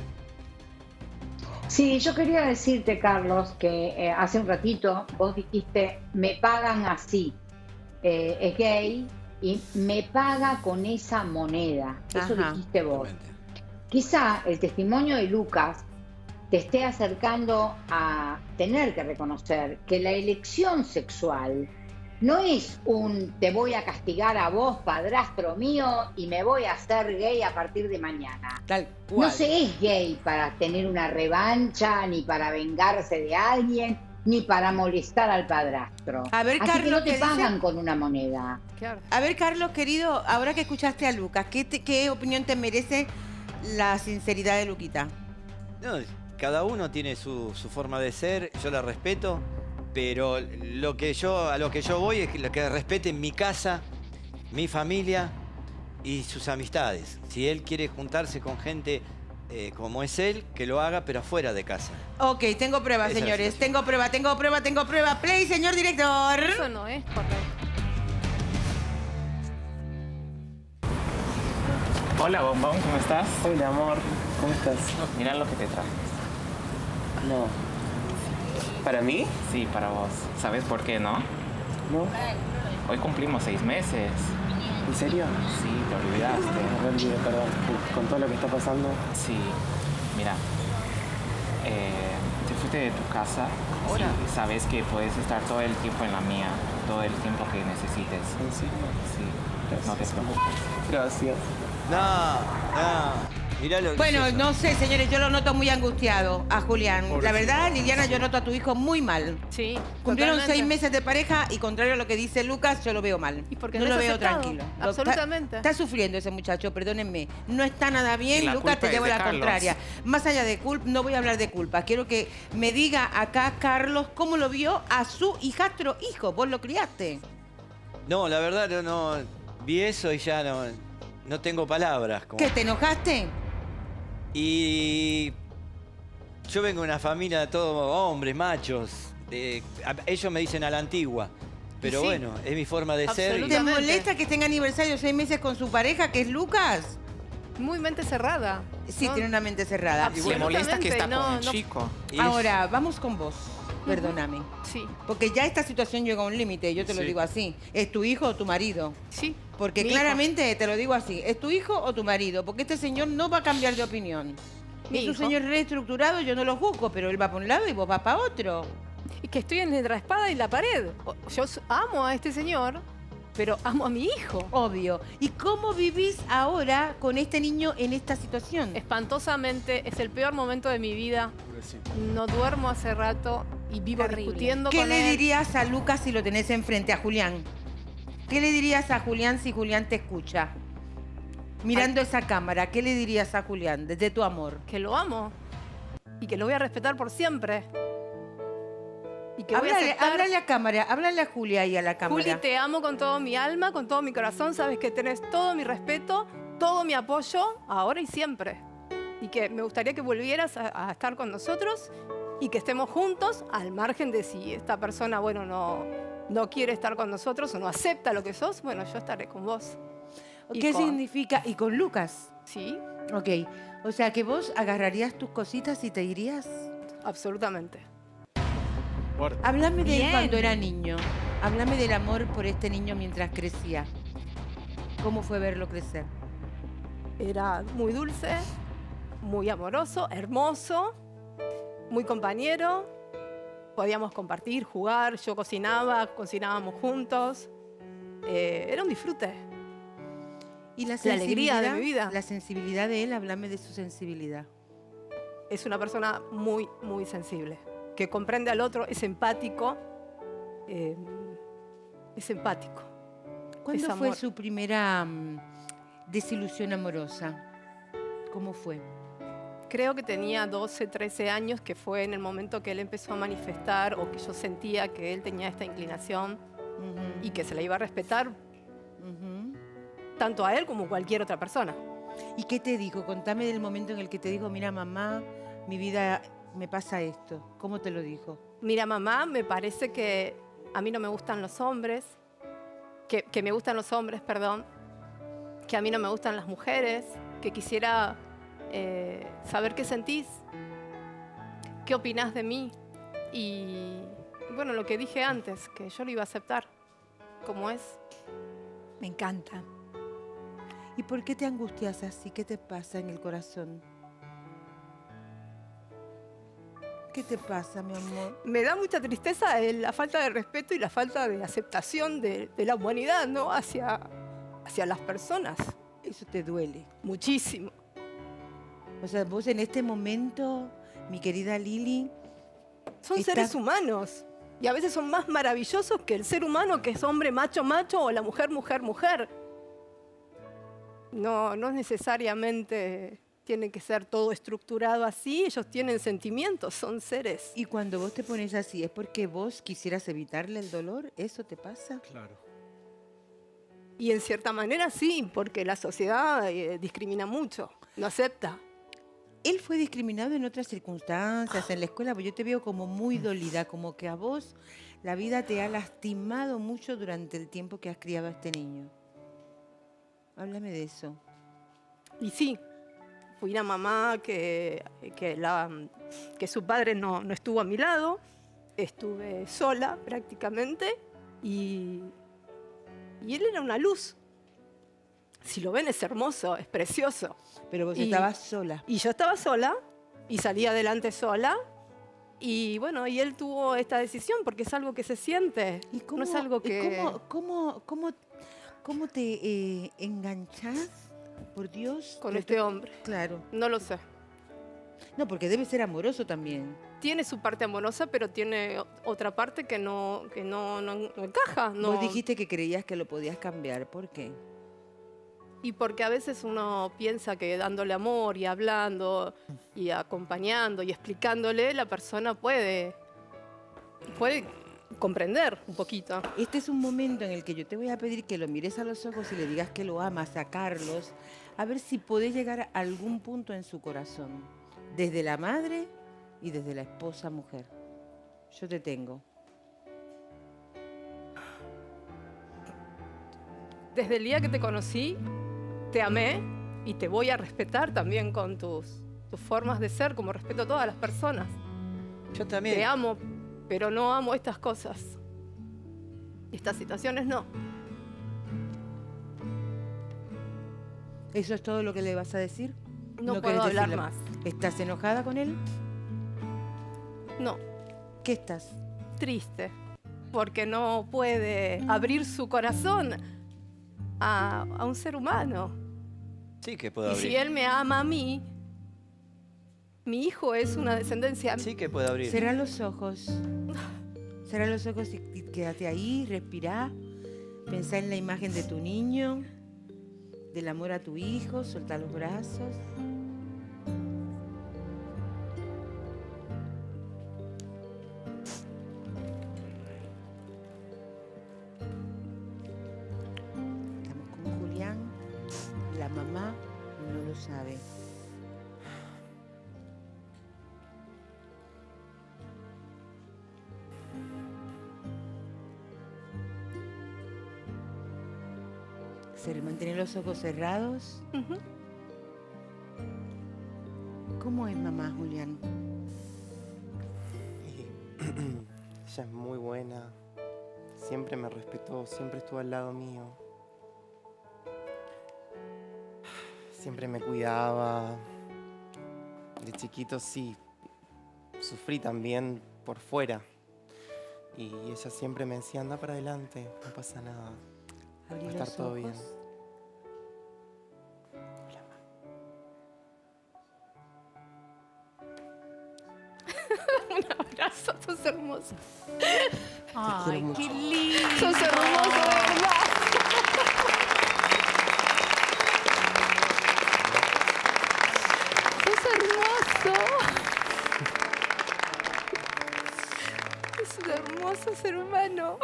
Sí, yo quería decirte, Carlos, que eh, hace un ratito vos dijiste, me pagan así, eh, es gay y me paga con esa moneda. Eso Ajá. dijiste vos. Quizá el testimonio de Lucas te esté acercando a tener que reconocer que la elección sexual no es un te voy a castigar a vos, padrastro mío, y me voy a hacer gay a partir de mañana. Tal cual. No se es gay para tener una revancha, ni para vengarse de alguien, ni para molestar al padrastro. A ver, Así que Carlos, no te ¿qué dice? pagan con una moneda. Claro. A ver, Carlos, querido, ahora que escuchaste a Lucas, ¿qué, te- qué opinión te merece la sinceridad de Luquita? No, cada uno tiene su, su forma de ser, yo la respeto, pero lo que yo, a lo que yo voy es que, lo que respeten mi casa, mi familia y sus amistades. Si él quiere juntarse con gente eh, como es él, que lo haga, pero afuera de casa. Ok, tengo prueba, Esa es la señores. situación. Tengo prueba, tengo prueba, tengo prueba. Play, señor director. Eso no es correcto. Hola, bombón, ¿cómo estás? Hola, amor, ¿cómo estás? Mira lo que te traje. No. ¿Para mí? Sí, para vos. ¿Sabes por qué, no? No. Hoy cumplimos seis meses. ¿En serio? Sí, te olvidaste. Me olvidé, perdón. Con todo lo que está pasando. Sí. Mira, eh, te fuiste de tu casa. Ahora. Sí, sabes que puedes estar todo el tiempo en la mía, todo el tiempo que necesites. ¿En serio? Sí. No te preocupes. Gracias. No, no. Mirá lo que Bueno, es eso. no sé, señores, yo lo noto muy angustiado a Julián. La verdad, Liliana, yo noto a tu hijo muy mal. Sí. Cumplieron totalmente. seis meses de pareja y contrario a lo que dice Lucas, yo lo veo mal. Y porque no no lo es veo aceptado. tranquilo. Lo- Absolutamente. Está, está sufriendo ese muchacho, perdónenme. No está nada Y bien, la Lucas, culpa te es llevo de la Carlos. contraria. Más allá de culpa, no voy a hablar de culpa. Quiero que me diga acá, Carlos, cómo lo vio a su hijastro hijo. Vos lo criaste. No, la verdad no, no vi eso y ya no, no tengo palabras. como- ¿Qué, te enojaste? Y yo vengo de una familia de todos hombres, machos. de- a- ellos me dicen a la antigua. Pero Sí. bueno, es mi forma de ser. y- ¿Te molesta que tenga aniversario seis meses con su pareja, que es Lucas? Muy mente cerrada. Sí, ¿no? tiene una mente cerrada. Y le molesta que está no, con un no- chico. y- Ahora, vamos con vos. Perdóname. Sí. Porque ya esta situación llega a un límite, yo te lo Sí. digo así. ¿Es tu hijo o tu marido? Sí. Porque Mi claramente te lo digo así, ¿es tu hijo o tu marido? Porque este señor no va a cambiar de opinión. Mi es un hijo. señor reestructurado, yo no lo juzgo, pero él va para un lado y vos vas para otro. Y que estoy entre la espada y la pared. O- Yo s- amo a este señor, pero amo a mi hijo. Obvio. ¿Y cómo vivís ahora con este niño en esta situación? Espantosamente, es el peor momento de mi vida. No duermo hace rato y vivo Terrible. discutiendo ¿Qué con le él. dirías a Lucas si lo tenés enfrente, a Julián? ¿Qué le dirías a Julián si Julián te escucha? Mirando esa cámara, ¿qué le dirías a Julián desde tu amor? Que lo amo y que lo voy a respetar por siempre. Y que voy a Háblale, aceptar... háblale a cámara, háblale a Julia y a la cámara. Juli, te amo con todo mi alma, con todo mi corazón. Sabes que tenés todo mi respeto, todo mi apoyo, ahora y siempre. Y que me gustaría que volvieras a, a estar con nosotros y que estemos juntos, al margen de si esta persona, bueno, no, no quiere estar con nosotros o no acepta lo que sos, bueno, yo estaré con vos. Y ¿Qué con- significa? ¿Y con Lucas? Sí. Ok. O sea, que vos agarrarías tus cositas y te irías. Absolutamente. Háblame de él Bien. cuando era niño. Háblame del amor por este niño mientras crecía. ¿Cómo fue verlo crecer? Era muy dulce, muy amoroso, hermoso, muy compañero. Podíamos compartir, jugar, yo cocinaba, cocinábamos juntos. Eh, era un disfrute. Y la, La alegría de mi vida. La sensibilidad de él, háblame de su sensibilidad. Es una persona muy, muy sensible, que comprende al otro, es empático. eh, es empático. ¿Cuándo Es fue amor. su primera mm, desilusión amorosa? ¿Cómo fue? Creo que tenía doce, trece años, que fue en el momento que él empezó a manifestar o que yo sentía que él tenía esta inclinación y que se la iba a respetar tanto a él como a cualquier otra persona. ¿Y qué te dijo? Contame del momento en el que te dijo, mira mamá, mi vida me pasa esto. ¿Cómo te lo dijo? Mira, mamá, me parece que a mí no me gustan los hombres, que, que me gustan los hombres, perdón, que a mí no me gustan las mujeres, que quisiera eh, saber qué sentís, qué opinás de mí. Y bueno, lo que dije antes, que yo lo iba a aceptar como es. Me encanta. ¿Y por qué te angustias así? ¿Qué te pasa en el corazón? ¿Qué te pasa, mi amor? Me da mucha tristeza el- la falta de respeto y la falta de aceptación de, de la humanidad, ¿no? Hacia, hacia las personas. Eso te duele. Muchísimo. O sea, vos en este momento, mi querida Lili... Son estás- seres humanos. Y a veces son más maravillosos que el ser humano, que es hombre macho macho o la mujer mujer mujer. No, no necesariamente tiene que ser todo estructurado así. Ellos tienen sentimientos, son seres. Y cuando vos te pones así, ¿es porque vos quisieras evitarle el dolor? ¿Eso te pasa? Claro. Y en cierta manera sí, porque la sociedad eh, discrimina mucho, no acepta. Él fue discriminado en otras circunstancias, en la escuela, pero yo te veo como muy dolida, como que a vos la vida te ha lastimado mucho durante el tiempo que has criado a este niño. Háblame de eso. Y sí, fui una mamá que, que, la, que su padre no, no estuvo a mi lado, estuve sola prácticamente y, y él era una luz. Si lo ven es hermoso, es precioso. Pero vos Y- estabas sola. Y yo estaba sola y salí adelante sola. Y bueno, y él tuvo esta decisión porque es algo que se siente. no es algo ¿Y que... ¿Cómo, cómo, cómo, cómo te eh, enganchás, por Dios? Con Yo este te- hombre. Claro. No lo sé. No, porque debe ser amoroso también. Tiene su parte amorosa, pero tiene o- otra parte que no, que no, no, no encaja. No. Vos dijiste que creías que lo podías cambiar. ¿Por qué? Y porque a veces uno piensa que dándole amor y hablando y acompañando y explicándole, la persona puede, puede comprender un poquito. Este es un momento en el que yo te voy a pedir que lo mires a los ojos y le digas que lo amas a Carlos, a ver si podés llegar a algún punto en su corazón, desde la madre y desde la esposa mujer. Yo te tengo. Desde el día que te conocí, te amé y te voy a respetar también con tus, tus formas de ser, como respeto a todas las personas. Yo también. Te amo, pero no amo estas cosas. Estas situaciones no. ¿Eso es todo lo que le vas a decir? No querés puedo hablar decirle- más. ¿Estás enojada con él? No. ¿Qué estás? Triste. porque no puede abrir su corazón a, a un ser humano. Sí que puede Y abrir. si él me ama a mí, mi hijo es una descendencia. Sí que puede abrir. Cerrá los ojos. Cerrá los ojos y y quédate ahí, respirá. Pensá en la imagen de tu niño, del amor a tu hijo, soltá los brazos. Estamos con Julián. La mamá no lo sabe. Se mantiene los ojos cerrados. Ujú. ¿Cómo es mamá, Julián? Ella es muy buena. Siempre me respetó, siempre estuvo al lado mío. Siempre me cuidaba. De chiquito sí, sufrí también por fuera. Y ella siempre me decía, anda para adelante, no pasa nada. Abrí Va a estar los todo ojos. bien. Un abrazo, sos hermoso. Ay, qué lindo. Sos hermoso, de verdad. Sos hermoso. Es un hermoso ser humano.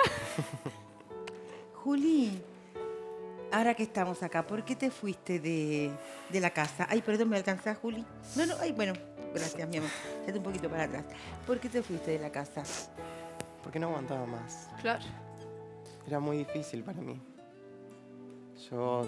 Juli, ahora que estamos acá, ¿por qué te fuiste de, de la casa? Ay, perdón, ¿me alcanzás, Juli? No, no, ay, bueno, gracias, mi amor. Date un poquito para atrás. ¿Por qué te fuiste de la casa? Porque no aguantaba más. Claro. Era muy difícil para mí. Yo,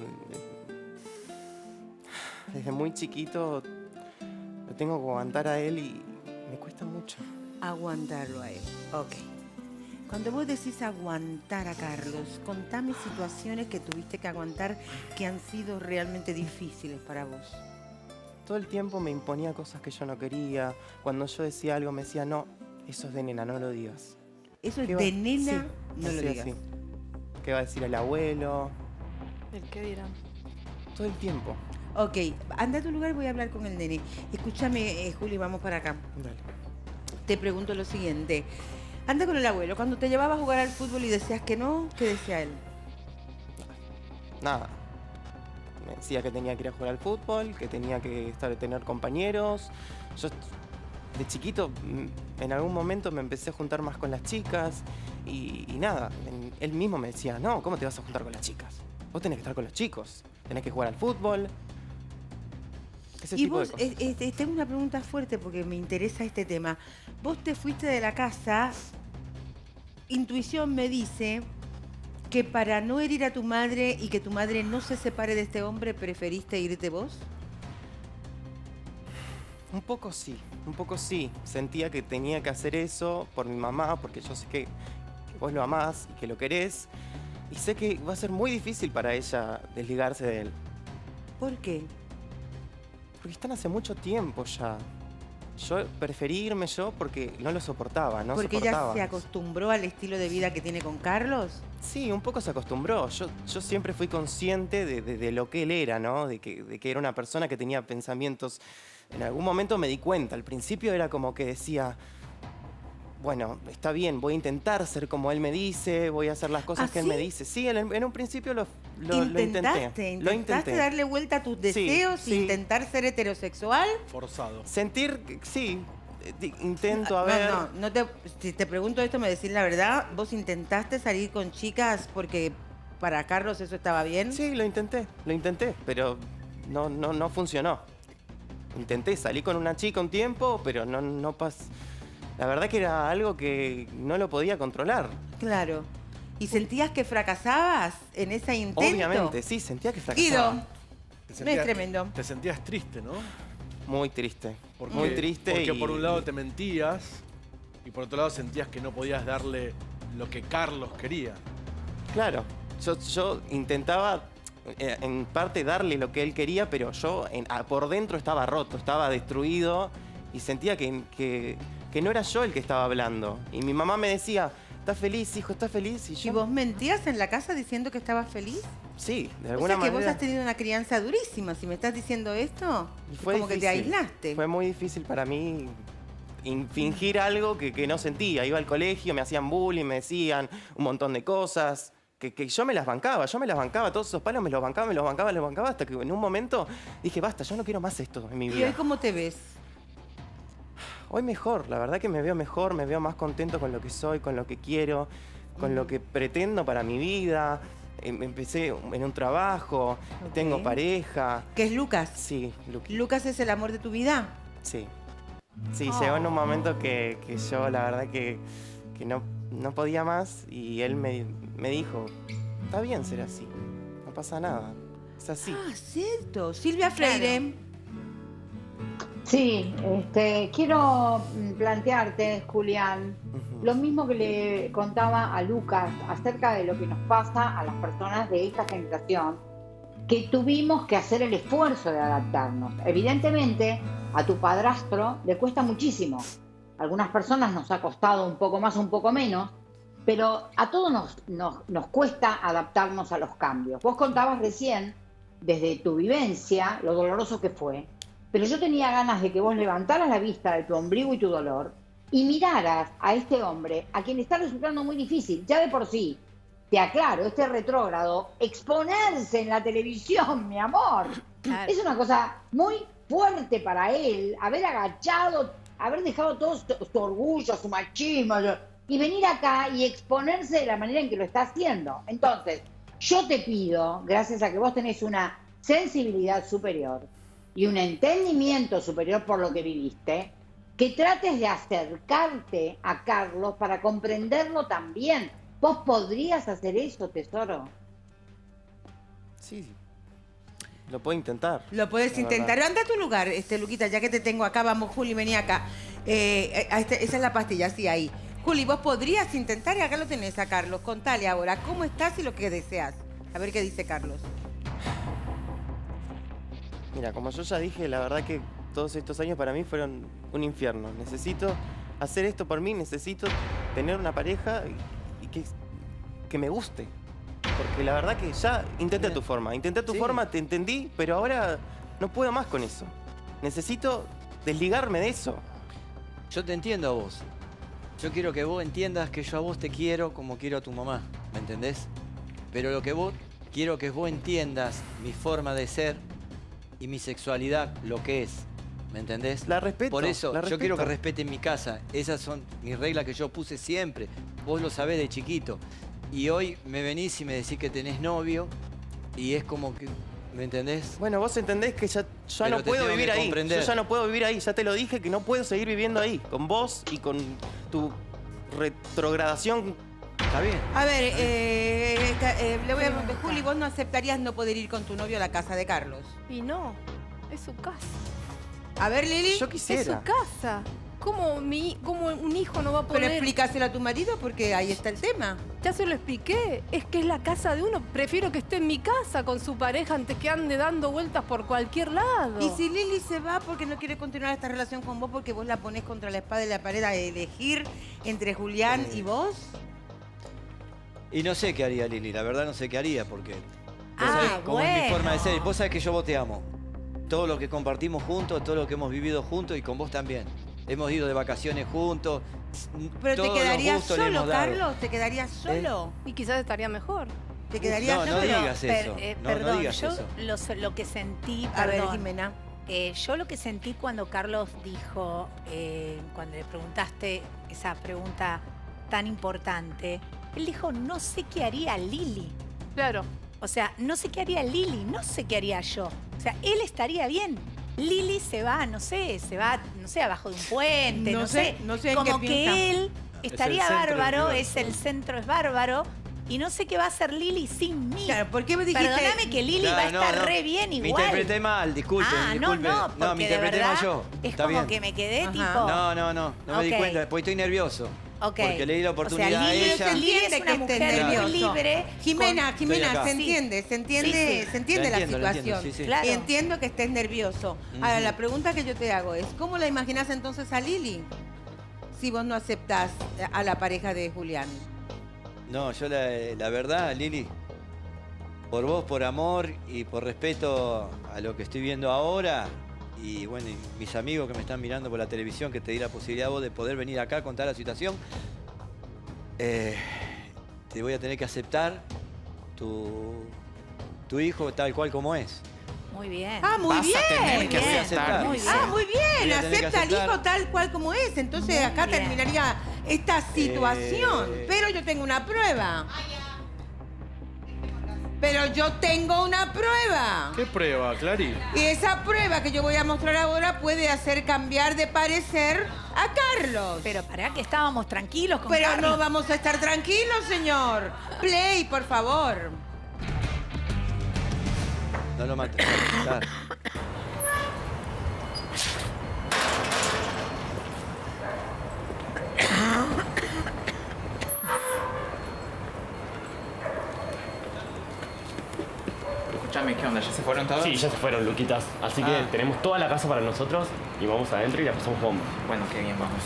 desde muy chiquito, lo tengo que aguantar a él y me cuesta mucho. Aguantarlo a él. Ok. Cuando vos decís aguantar a Carlos, contame situaciones que tuviste que aguantar que han sido realmente difíciles para vos. Todo el tiempo me imponía cosas que yo no quería. Cuando yo decía algo me decía, no, eso es de nena, no lo digas. Eso es ¿Qué va- de nena, Sí, no lo decía digas. así. ¿Qué va a decir el abuelo? ¿El qué dirán? Todo el tiempo. Ok, anda a tu lugar y voy a hablar con el nene. Escúchame, eh, Juli, vamos para acá. Dale. Te pregunto lo siguiente. Anda con el abuelo. Cuando te llevaba a jugar al fútbol y decías que no, ¿qué decía él? Nada. Me decía que tenía que ir a jugar al fútbol, que tenía que estar, tener compañeros. Yo de chiquito, mm, en algún momento me empecé a juntar más con las chicas y, y nada, en- él mismo me decía, no, ¿cómo te vas a juntar con las chicas? Vos tenés que estar con los chicos, tenés que jugar al fútbol. Ese Y tipo vos, de cosas. eh, eh, tengo una pregunta fuerte porque me interesa este tema. Vos te fuiste de la casa, intuición me dice que para no herir a tu madre y que tu madre no se separe de este hombre, preferiste irte vos. Un poco sí, un poco sí. Sentía que tenía que hacer eso por mi mamá, porque yo sé que, que vos lo amás y que lo querés. Y sé que va a ser muy difícil para ella desligarse de él. ¿Por qué? Porque están hace mucho tiempo ya. Yo preferí irme yo porque no lo soportaba, no Porque ella soportaba. se acostumbró al estilo de vida que tiene con Carlos. Sí, un poco se acostumbró. Yo, yo siempre fui consciente de, de- de lo que él era, ¿no? De que, de que era una persona que tenía pensamientos. En algún momento me di cuenta. Al principio era como que decía, bueno, está bien, voy a intentar ser como él me dice, voy a hacer las cosas ¿Ah, que él sí? me dice. Sí, en, en un principio lo, lo, lo ¿Intentaste? intenté. ¿Intentaste Lo intenté. darle vuelta a tus Sí, deseos? sí. ¿Intentar ser heterosexual? Forzado. Sentir, que- sí, eh, di- intento a No, ver. no, no te, si te pregunto esto, me decís la verdad. ¿Vos intentaste salir con chicas porque para Carlos eso estaba bien? Sí, lo intenté, lo intenté, pero no, no, no funcionó. Intenté salir con una chica un tiempo, pero no, no pas... La verdad que era algo que no lo podía controlar. Claro. ¿Y sentías que fracasabas en ese intento? Obviamente, sí, sentía que fracasaba. Guido, Te no es tremendo. Te sentías triste, ¿no? Muy triste, Porque- muy triste. Porque y- por un lado te mentías y por otro lado sentías que no podías darle lo que Carlos quería. Claro, yo, yo intentaba eh, en parte darle lo que él quería, pero yo en- a- por dentro estaba roto, estaba destruido y sentía que, que, que no era yo el que estaba hablando. Y mi mamá me decía, ¿estás feliz, hijo? ¿Estás feliz? Y, yo, ¿Y vos mentías en la casa diciendo que estabas feliz? Sí, de O alguna sea que manera. vos has tenido una crianza durísima. Si me estás diciendo esto, Y es fue como que te difícil. aislaste. Fue muy difícil para mí in- fingir algo que, que no sentía. Iba al colegio, me hacían bullying, me decían un montón de cosas. Que, que yo me las bancaba, yo me las bancaba, todos esos palos me los bancaba, me los bancaba, me los bancaba, hasta que en un momento dije, basta, yo no quiero más esto en mi ¿Y vida. hoy cómo te ves? Hoy mejor, la verdad que me veo mejor, me veo más contento con lo que soy, con lo que quiero, con lo que pretendo para mi vida. Em- Empecé en un trabajo, Ok. tengo pareja. ¿Qué es Lucas? Sí, Luqui. ¿Lucas es el amor de tu vida? Sí. Sí, Oh. llegó en un momento que, que yo la verdad que, que no, no podía más y él me, me dijo, está bien ser así, no pasa nada, es así. Ah, cierto. Silvia Freire. Sí, este, quiero mm, plantearte, Julián, lo mismo que le contaba a Lucas acerca de lo que nos pasa a las personas de esta generación, que tuvimos que hacer el esfuerzo de adaptarnos. Evidentemente, a tu padrastro le cuesta muchísimo. A algunas personas nos ha costado un poco más, un poco menos, pero a todos nos, nos, nos cuesta adaptarnos a los cambios. Vos contabas recién, desde tu vivencia, lo doloroso que fue. Pero yo tenía ganas de que vos levantaras la vista de tu ombligo y tu dolor y miraras a este hombre, a quien está resultando muy difícil, ya de por sí. Te aclaro, este retrógrado, exponerse en la televisión, mi amor, Claro. es una cosa muy fuerte para él, haber agachado, haber dejado todo su, su orgullo, su machismo, y venir acá y exponerse de la manera en que lo está haciendo. Entonces, yo te pido, gracias a que vos tenés una sensibilidad superior, y un entendimiento superior por lo que viviste, que trates de acercarte a Carlos para comprenderlo también. ¿Vos podrías hacer eso, tesoro? Sí, lo puedo intentar. Lo puedes la intentar. verdad. Anda a tu lugar, este, Luquita, ya que te tengo acá. Vamos, Juli, vení acá. Eh, a este- esa es la pastilla, sí, ahí. Juli, vos podrías intentar, y acá lo tenés a Carlos. Contale ahora, ¿cómo estás y lo que deseas? A ver qué dice Carlos. Mira, como yo ya dije, la verdad que todos estos años para mí fueron un infierno. Necesito hacer esto por mí, necesito tener una pareja y, y que, que me guste. Porque la verdad que ya intenté tu forma, intenté tu Sí. forma, te entendí, pero ahora no puedo más con eso. Necesito desligarme de eso. Yo te entiendo a vos. Yo quiero que vos entiendas que yo a vos te quiero como quiero a tu mamá, ¿me entendés? Pero lo que vos, quiero que vos entiendas mi forma de ser y mi sexualidad, lo que es, ¿me entendés? La respeto. Por eso, la yo quiero que respeto. respeten mi casa. Esas son mis reglas que yo puse siempre. Vos lo sabés de chiquito. Y hoy me venís y me decís que tenés novio y es como que, ¿me entendés? Bueno, vos entendés que ya, ya Pero no te puedo tengo vivir que ahí. comprender. Yo ya no puedo vivir ahí, ya te lo dije que no puedo seguir viviendo ahí. Con vos y con tu retrogradación. Está bien. A ver, eh, esta- eh, le voy a preguntar, Juli, ¿vos no aceptarías no poder ir con tu novio a la casa de Carlos? Y no, es su casa. A ver, Lili. Yo Es quisiera. su casa. ¿Cómo, mi, ¿Cómo un hijo no va a poder...? Pero explícaselo a tu marido porque ahí está el tema. Ya se lo expliqué. Es que es la casa de uno. Prefiero que esté en mi casa con su pareja antes que ande dando vueltas por cualquier lado. Y si Lili se va porque no quiere continuar esta relación con vos porque vos la ponés contra la espada y la pared a elegir entre Julián Eh. y vos. Y no sé qué haría Lili, la verdad no sé qué haría porque... vos Ah, sabés cómo es mi bueno. forma de ser. Vos sabés que yo vos te amo. Todo lo que compartimos juntos, todo lo que hemos vivido juntos y con vos también. Hemos ido de vacaciones juntos. Pero todos te los quedarías gustos le solo, hemos dado. Carlos. Te quedarías solo. Y quizás estaría mejor. Te quedarías No, no solo. digas Per- eso. eh, No, no perdón, digas yo eso. Lo, se- lo que sentí, A ver, perdón, Jimena. eh, yo lo que sentí cuando Carlos dijo, eh, cuando le preguntaste esa pregunta tan importante, él dijo, no sé qué haría Lili. Claro. O sea, no sé qué haría Lili, no sé qué haría yo. O sea, él estaría bien. Lili se va, no sé, se va, no sé, abajo de un puente, No no, sé, sé. no sé en Como qué que piensa. él estaría centro del bárbaro, universo. es el centro, es bárbaro. Y no sé qué va a hacer Lili sin mí. Claro, ¿por qué me dijiste? Perdóname que Lili va a Claro, no, estar no. re bien Me igual. interpreté mal, disculpe, Ah, no, disculpe. no, porque me de interpreté verdad mal yo. es Está como bien. que me quedé Ajá. tipo... No, no, no, no me di Ok. cuenta, porque estoy nervioso. Ok. Porque le di la O sea, oportunidad Lili a es ella. el- Lili es Entiende una que estés mujer muy nervioso. libre. Jimena, con- Jimena, Estoy acá. se Sí. entiende, se entiende, Sí, sí. se entiende Lo la entiendo, lo entiendo, situación. sí, sí. Claro. Y entiendo que estés nervioso. Ahora, Ujú. la pregunta que yo te hago es, ¿cómo la imaginas entonces a Lili? Si vos no aceptás a la pareja de Julián. No, yo la, la verdad, Lili, por vos, por amor y por respeto a lo que estoy viendo ahora, y bueno, y mis amigos que me están mirando por la televisión, que te di la posibilidad vos de poder venir acá a contar la situación, eh, te voy a tener que aceptar tu, tu hijo tal cual como es. Muy bien. Ah, muy Vas bien. a tener Muy que bien. aceptar. Muy bien. Ah, muy bien. Voy a tener que Acepta al aceptar. hijo tal cual como es. Entonces Muy acá bien. terminaría esta situación. Eh. Pero yo tengo una prueba. Pero yo tengo una prueba. ¿Qué prueba, Clary? Y esa prueba que yo voy a mostrar ahora puede hacer cambiar de parecer a Carlos. Pero pará que estábamos tranquilos con Pero Carlos. no vamos a estar tranquilos, señor. Play, por favor. No lo mates. Claro. Escúchame, ¿qué onda? ¿Ya se fueron todos? Sí, ya se fueron, Luquitas. Así que Ah. tenemos toda la casa para nosotros y vamos adentro y la pasamos bomba. Bueno, qué bien, vamos.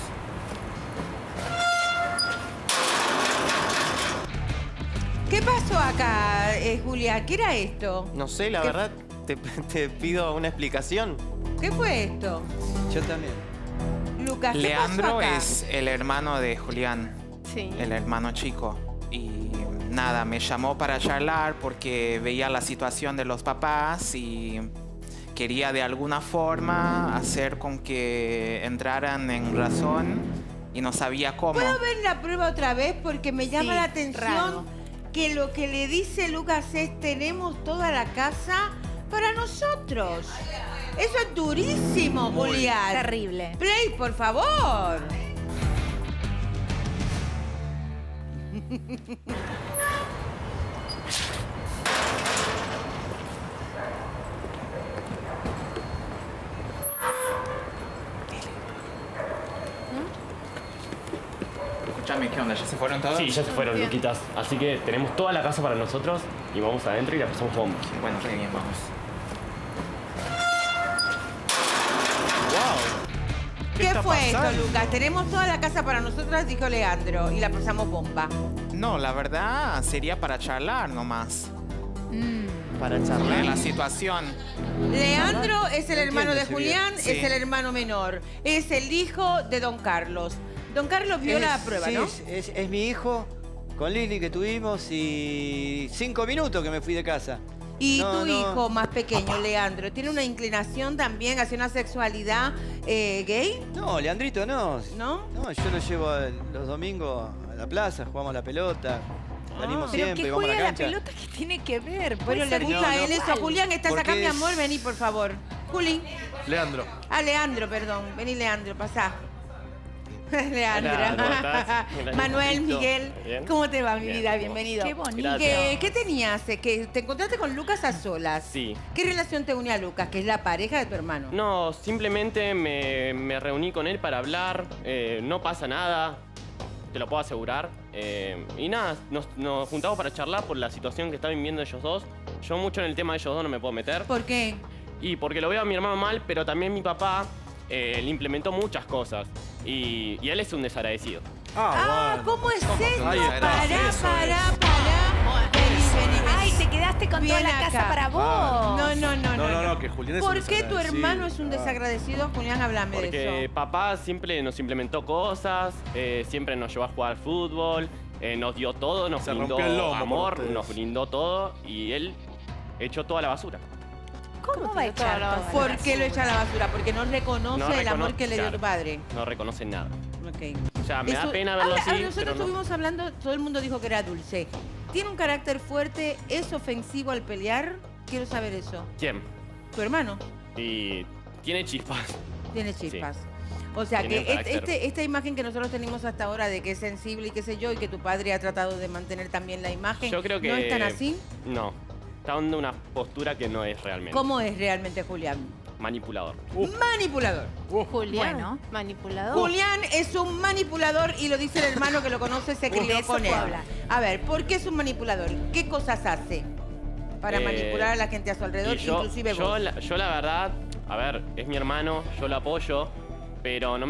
¿Qué pasó acá, eh, Julia? ¿Qué era esto? No sé, la ¿Qué- verdad, te, te pido una explicación. ¿Qué fue esto? Yo también. Lucas, ¿qué Leandro pasó acá? es el hermano de Julián, Sí. el hermano chico. Y nada, me llamó para charlar porque veía la situación de los papás y quería de alguna forma hacer con que entraran en razón y no sabía cómo. ¿Puedo ver la prueba otra vez? Porque me llama Sí, la atención raro. que lo que le dice Lucas es tenemos toda la casa para nosotros. Eso es durísimo, Julián. Terrible. Play, por favor. Escúchame, ¿qué onda? ¿Ya se fueron todos? Sí, ya se fueron, Bien. Luquitas. Así que tenemos toda la casa para nosotros y vamos adentro y la pasamos bomba. Bueno, qué bien, vamos. ¿Qué, está fue esto, pasando? Lucas? Tenemos toda la casa para nosotras, dijo Leandro, y la pasamos bomba. No, la verdad sería para charlar nomás. Para De charlar. la situación. Leandro es el No hermano de entiendo ese Julián, Sí. es el hermano menor. Es el hijo de don Carlos. Don Carlos vio la Es- prueba, sí, ¿no? Es, es- es mi hijo con Lili que tuvimos y cinco minutos que me fui de casa. Y No, tu no. hijo más pequeño, Leandro, ¿tiene una inclinación también hacia una sexualidad eh, gay? No, Leandrito no. ¿No? No, yo lo llevo a- los domingos a la plaza, jugamos a la pelota, salimos Pero siempre, que vamos a juega la la cancha. pelota que tiene que ver. Bueno, Puede le ser gusta No, a no. él eso. Julián, ¿estás Porque acá, mi es- amor? Vení, por favor. Juli. Leandro. Ah, Leandro, perdón. Vení, Leandro, pasá. Leandro. Hola, ¿cómo estás? Hola, Manuel, Luisito. Miguel, Bien. ¿cómo te va, mi Bien, vida? ¿vos? Bienvenido. Qué bonito. Gracias. ¿Qué, qué tenías? eh, Que te encontraste con Lucas a solas. Sí. ¿Qué relación te une a Lucas, que es la pareja de tu hermano? No, simplemente me, me reuní con él para hablar. eh, no pasa nada, te lo puedo asegurar. eh, y nada, nos, nos juntamos para charlar por la situación que están viviendo ellos dos. Yo mucho en el tema de ellos dos no me puedo meter. ¿Por qué? Y porque lo veo a mi hermano mal, pero también mi papá eh, le implementó muchas cosas. Y, y él es un desagradecido. Ah, ¿cómo es esto? Ahí está. Pará, Eso pará, pará. Vení, vení, vení. Ay, te quedaste con toda Bien la casa acá. para vos. Ah. No, no, no, No, no, no, que Julián es un ¿Por qué tu desagradecido. hermano es un Ah. desagradecido? Julián, háblame de Porque eso. papá siempre nos implementó cosas, eh, siempre nos llevó a jugar al fútbol, eh, nos dio todo, nos Se brindó rompió el lomo por amor, ustedes. nos brindó todo y él echó toda la basura. ¿Cómo va a echar toda la ¿Por qué lo echa a la basura? Porque no reconoce No el amor recono- que le dio claro. tu padre. No reconoce nada. Ok. O sea, me da Eso- pena verlo Ahora, así, ahora nosotros pero no. estuvimos hablando, todo el mundo dijo que era dulce. ¿Tiene un carácter fuerte? ¿Es ofensivo al pelear? Quiero saber eso. ¿Quién? ¿Tu hermano? Y tiene chispas. Tiene chispas. O sea, Tiene un que carácter. este, esta imagen que nosotros tenemos hasta ahora de que es sensible y qué sé yo, y que tu padre ha tratado de mantener también la imagen, Yo creo que... ¿no es tan así? No. Está dando una postura que no es realmente. ¿Cómo es realmente Julián? Manipulador. Manipulador. Julián, Bueno. manipulador. Julián es un manipulador y lo dice el hermano que lo conoce, se De crió eso con él. puedo hablar. A ver, ¿por qué es un manipulador? ¿Qué cosas hace para Eh, manipular a la gente a su alrededor, Y yo, inclusive yo vos? la, yo la verdad, a ver, es mi hermano, yo lo apoyo, pero no me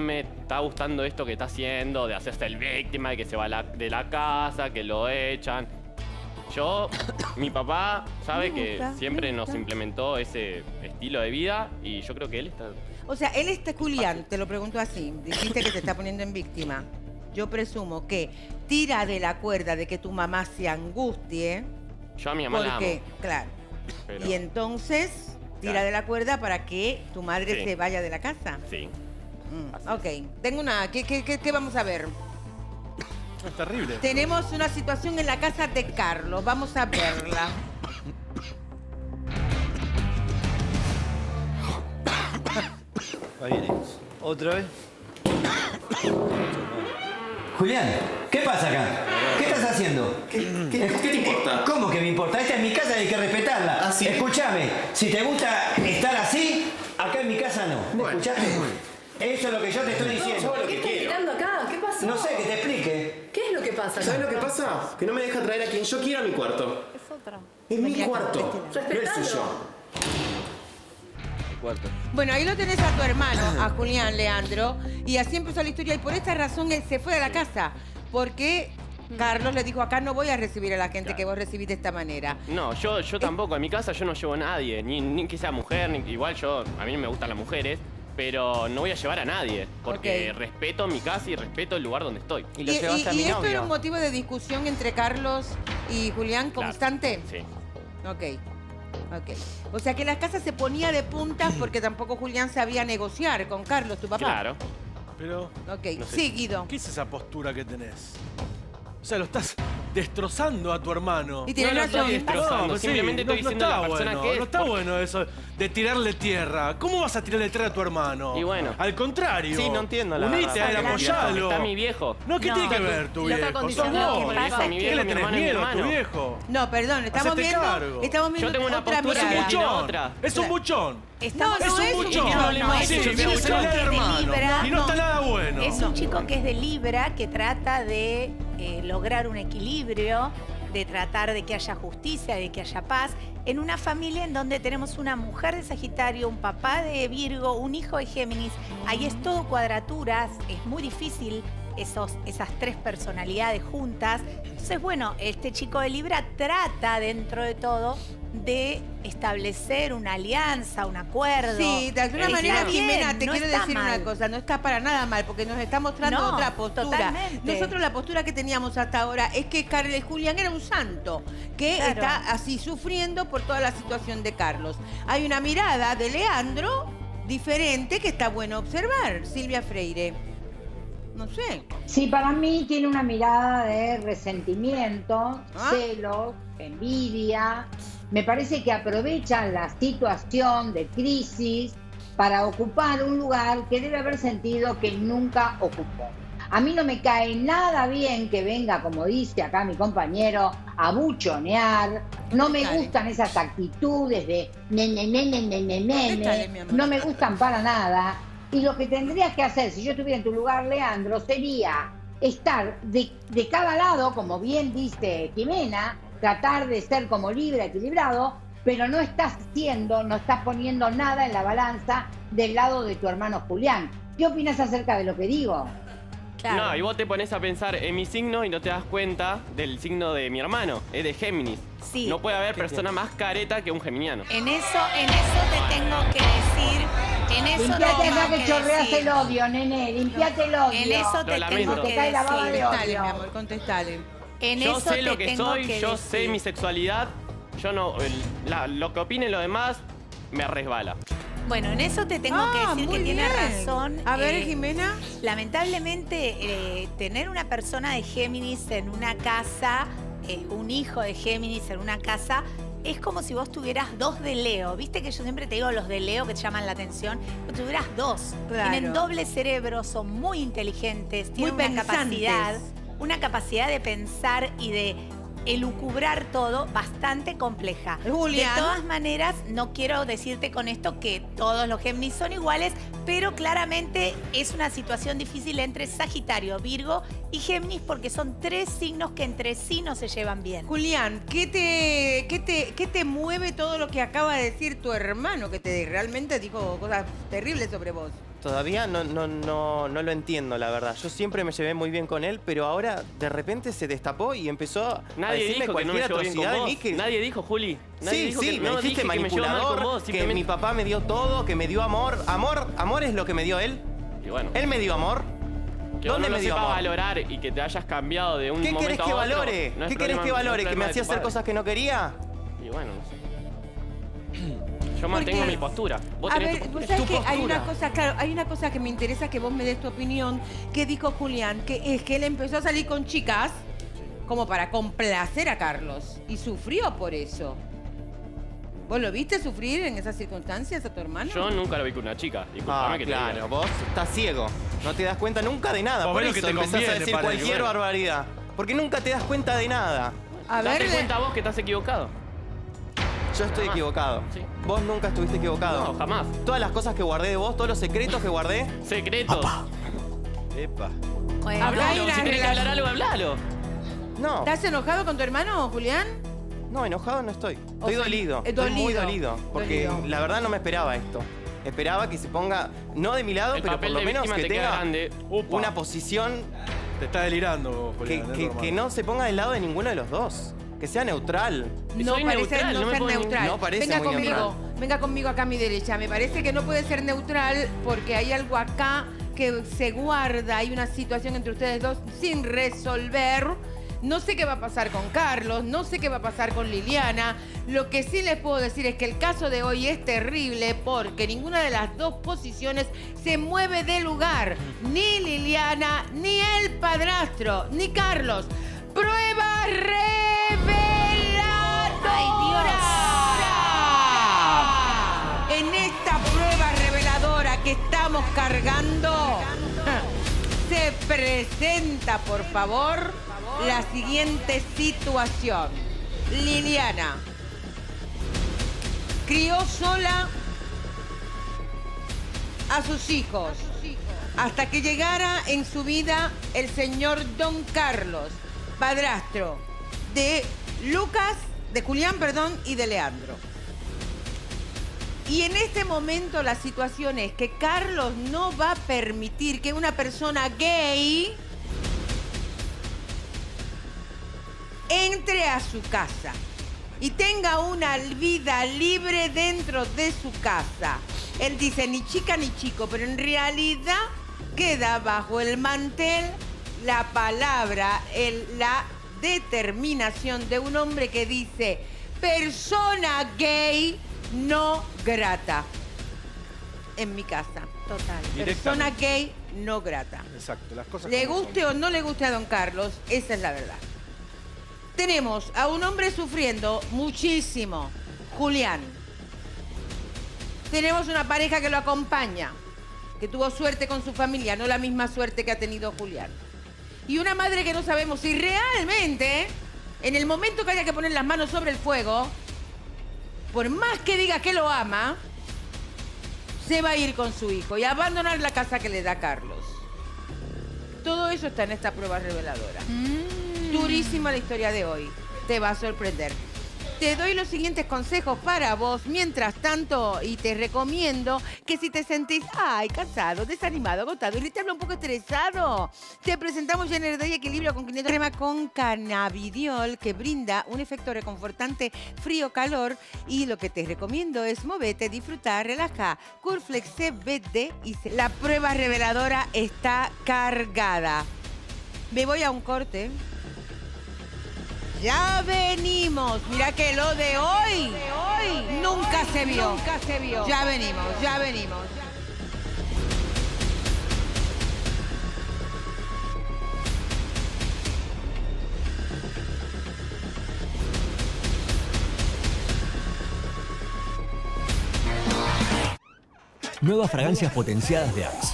está gustando esto que está haciendo, de hacerse el víctima, de que se va la- de la casa, que lo echan. Yo, mi papá sabe Me que gusta, siempre me nos gusta. implementó ese estilo de vida y yo creo que él está... O sea, él está, Julián, te lo pregunto así, dijiste que te está poniendo en víctima. Yo presumo que tira de la cuerda de que tu mamá se angustie. Yo a mi mamá la amo. Porque, claro. Pero- Y entonces tira Claro. de la cuerda para que tu madre Sí. se vaya de la casa. Sí. Mm, ok, tengo una... ¿Qué, qué, qué, qué vamos a ver? Es terrible. Tenemos una situación en la casa de Carlos. Vamos a verla. Ahí viene. ¿Otra vez? Julián, ¿qué pasa acá? ¿Qué estás haciendo? ¿Qué, qué, qué te importa? ¿Cómo que me importa? Esta es mi casa y hay que respetarla. ¿Ah, sí? Escúchame, si te gusta estar así, acá en mi casa no. Bueno. ¿Escuchaste? Eso es lo que yo te estoy diciendo. yo lo ¿Qué que estás quiero. gritando acá? ¿Qué pasó? No sé, que te explique. ¿Qué es lo que pasa? ¿Sabes lo que pasa? Que no me deja traer a quien yo quiera a mi cuarto. Es otra. Es mi Venía, cuarto. este No es suyo. Cuarto. Bueno, ahí lo tenés a tu hermano, a Julián, Leandro, y así empezó la historia. Y por esta razón él se fue de la casa, porque Carlos le dijo, acá no voy a recibir a la gente Claro. que vos recibís de esta manera. No, yo, yo tampoco. En mi casa yo no llevo a nadie. Ni, ni que sea mujer, ni, igual yo, a mí me gustan las mujeres. Pero no voy a llevar a nadie. Porque Ok. respeto mi casa y respeto el lugar donde estoy. ¿Y, y- y esto era un motivo de discusión entre Carlos y Julián Claro. constante? Sí. Ok, ok. O sea que la casa se ponía de puntas porque tampoco Julián sabía negociar con Carlos, tu papá. Claro. Pero... Ok, no sé, sí, Guido. ¿Qué es esa postura que tenés? O sea, lo estás destrozando a tu hermano. Y tenés No lo razón. estoy destrozando, pues simplemente estoy diciendo está la persona bueno, que es, No está porque- bueno eso de tirarle tierra. ¿Cómo vas a tirarle tierra a tu hermano? Y bueno. Al contrario. Sí, no entiendo la Unite verdad. a él, Está apoyalo. Está mi viejo. No, ¿qué No. tiene que ver tu Lo está viejo? Sos condicionando. vos. Lo que pasa es mi ¿Qué viejo, le mi tenés hermano y mi miedo a tu hermano. viejo? No, perdón, estamos Hacete viendo, cargo. estamos viendo Yo tengo una otra postura Es un y él mirada. tiene buchón. otra. Es un buchón. Estamos No, Es no un es un buchón. buchón, no, es Sí, un viene chico a celular que es de hermano. Libra. Y no está nada bueno. Es un chico que es de Libra, que trata de eh, lograr un equilibrio, de tratar de que haya justicia, de que haya paz, en una familia en donde tenemos una mujer de Sagitario, un papá de Virgo, un hijo de Géminis. Ahí es todo cuadraturas, es muy difícil esos, esas tres personalidades juntas. Entonces, bueno, este chico de Libra trata dentro de todo de establecer una alianza, un acuerdo. Sí, de alguna Está manera, bien, Jimena, te no quiero está decir mal. una cosa, no está para nada mal, porque nos está mostrando No, otra postura. totalmente. Nosotros la postura que teníamos hasta ahora es que Carlos Julián era un santo, que Claro. está así sufriendo por toda la situación de Carlos. Hay una mirada de Leandro diferente que está bueno observar, Silvia Freire. No sé. Sí, para mí tiene una mirada de resentimiento, ¿Ah? celos, envidia. Me parece que aprovechan la situación de crisis para ocupar un lugar que debe haber sentido que nunca ocupó. A mí no me cae nada bien que venga, como dice acá mi compañero, a buchonear. No me gustan esas actitudes de nene, nene, nene, Contestale, mi nene. amor. No me gustan para nada. Y lo que tendrías que hacer, si yo estuviera en tu lugar, Leandro, sería estar de, de cada lado, como bien dice Jimena, tratar de ser como libre, equilibrado, pero no estás haciendo, no estás poniendo nada en la balanza del lado de tu hermano Julián. ¿Qué opinas acerca de lo que digo? No, y vos te pones a pensar en mi signo y no te das cuenta del signo de mi hermano. Es de Géminis. Sí. No puede haber persona más careta que un geminiano. En eso, en eso te tengo que decir, en eso Limpiate tengo acá que que chorreas decir. el odio, nene, limpiate el odio. En eso te Lo tengo lamento. que Te cae la baba de decir. Contestale, odio. mi amor, contestale. En Yo eso sé te lo que tengo soy, que yo decir. sé mi sexualidad. Yo no. el- la- lo que opinen los demás me resbala. Bueno, en eso te tengo Ah, que decir muy que tiene bien. razón. A ver, eh, Jimena. Lamentablemente, eh, tener una persona de Géminis en una casa, eh, un hijo de Géminis en una casa, es como si vos tuvieras dos de Leo. Viste que yo siempre te digo los de Leo que te llaman la atención. Vos tuvieras dos. Claro. Tienen doble cerebro, son muy inteligentes, tienen Muy una pensantes. capacidad, una capacidad de pensar y de elucubrar todo bastante compleja. Julián. De todas maneras, no quiero decirte con esto que todos los Géminis son iguales, pero claramente es una situación difícil entre Sagitario, Virgo y Géminis porque son tres signos que entre sí no se llevan bien. Julián, ¿qué te, qué, te, ¿qué te mueve todo lo que acaba de decir tu hermano? Que te realmente dijo cosas terribles sobre vos. Todavía no, no, no, no lo entiendo, la verdad. Yo siempre me llevé muy bien con él, pero ahora de repente se destapó y empezó Nadie a decirme dijo que no me cualquier llevo bien con atrocidad de vos. mí que... Nadie dijo, Juli. Nadie Sí, dijo sí, que, me no, dijiste dije que me llevo mal manipulador, con vos, que simplemente- mi papá me dio todo, que me dio amor. Amor, amor es lo que me dio él. Y bueno. ¿Él me dio amor? Que ¿Dónde vos no me lo dio sepas amor? valorar y que te hayas cambiado de un ¿Qué momento querés que a otro, valore? no es ¿Qué querés problema- que no es valore? ¿Que me problema de hacía tu hacer padre. cosas que no quería? Y bueno, no sé. Yo mantengo Porque- mi postura. Vos A tenés ver, tu vos postura. sabés que hay postura. una cosa, claro, hay una cosa que me interesa que vos me des tu opinión, que dijo Julián, que es que él empezó a salir con chicas como para complacer a Carlos y sufrió por eso. ¿Vos lo viste sufrir en esas circunstancias a tu hermano? Yo nunca lo vi con una chica. Disculpame Ah, que te claro, diga. vos estás ciego. No te das cuenta nunca de nada. Vos Por ves lo que eso te empezás conviene, a decir parece, cualquier bueno. barbaridad. Porque nunca te das cuenta de nada. A Date ver, cuenta vos que estás equivocado. Yo estoy Jamás. equivocado. Sí. Vos nunca estuviste equivocado. No, jamás. Todas las cosas que guardé de vos, todos los secretos que guardé. Secretos. Epa. Bueno, Acá hay Hablalo, una si tenés que hablar relación- algo, hablalo. No, ¿Estás enojado con tu hermano, Julián? no, enojado no estoy. O Estoy sea, dolido. eh, Estoy muy dolido. dolido. Porque Dolido. la verdad no me esperaba esto. Esperaba que se ponga, no de mi lado, El pero por papel lo de menos víctima que te queda tenga grande. Upa. una posición Te está delirando, que, Julián. es que- normal. que no se ponga del lado de ninguno de los dos. Que sea neutral. Y No soy parece neutral, no, no me ser pongo ni- neutral. No parece venga muy conmigo, neutral. venga conmigo acá a mi derecha. Me parece que no puede ser neutral porque hay algo acá que se guarda, hay una situación entre ustedes dos sin resolver. No sé qué va a pasar con Carlos, no sé qué va a pasar con Liliana. Lo que sí les puedo decir es que el caso de hoy es terrible porque ninguna de las dos posiciones se mueve de lugar. Ni Liliana, ni el padrastro, ni Carlos. Prueba reveladora. En esta prueba reveladora que estamos cargando, se presenta, por favor, la siguiente situación. Liliana crió sola a sus hijos hasta que llegara en su vida el señor Don Carlos, padrastro de Lucas, de Julián, perdón, y de Leandro. Y en este momento la situación es que Carlos no va a permitir que una persona gay entre a su casa y tenga una vida libre dentro de su casa. Él dice ni chica ni chico, pero en realidad queda bajo el mantel la palabra, el, la determinación de un hombre que dice persona gay no grata en mi casa. total. Persona gay no grata. Exacto, las cosas Le como guste son. o no le guste a don Carlos, esa es la verdad. Tenemos a un hombre sufriendo muchísimo, Julián. Tenemos una pareja que lo acompaña, que tuvo suerte con su familia, no la misma suerte que ha tenido Julián. Y una madre que no sabemos si realmente, en el momento que haya que poner las manos sobre el fuego, por más que diga que lo ama, se va a ir con su hijo y a abandonar la casa que le da Carlos. Todo eso está en esta prueba reveladora. Durísima la historia de hoy. Te va a sorprender. Te doy los siguientes consejos para vos, mientras tanto, y te recomiendo que si te sentís, ay, cansado, desanimado, agotado, irritable, un poco estresado, te presentamos Gener Day Equilibrio con quinientos crema con cannabidiol que brinda un efecto reconfortante frío-calor, y lo que te recomiendo es moverte, disfrutar, relajar. Curflex C B D y C. La prueba reveladora está cargada. Me voy a un corte. Ya venimos. Mira que lo de hoy, nunca se vio. Nunca se vio. Ya venimos, ya venimos. Nuevas fragancias potenciadas de Axe.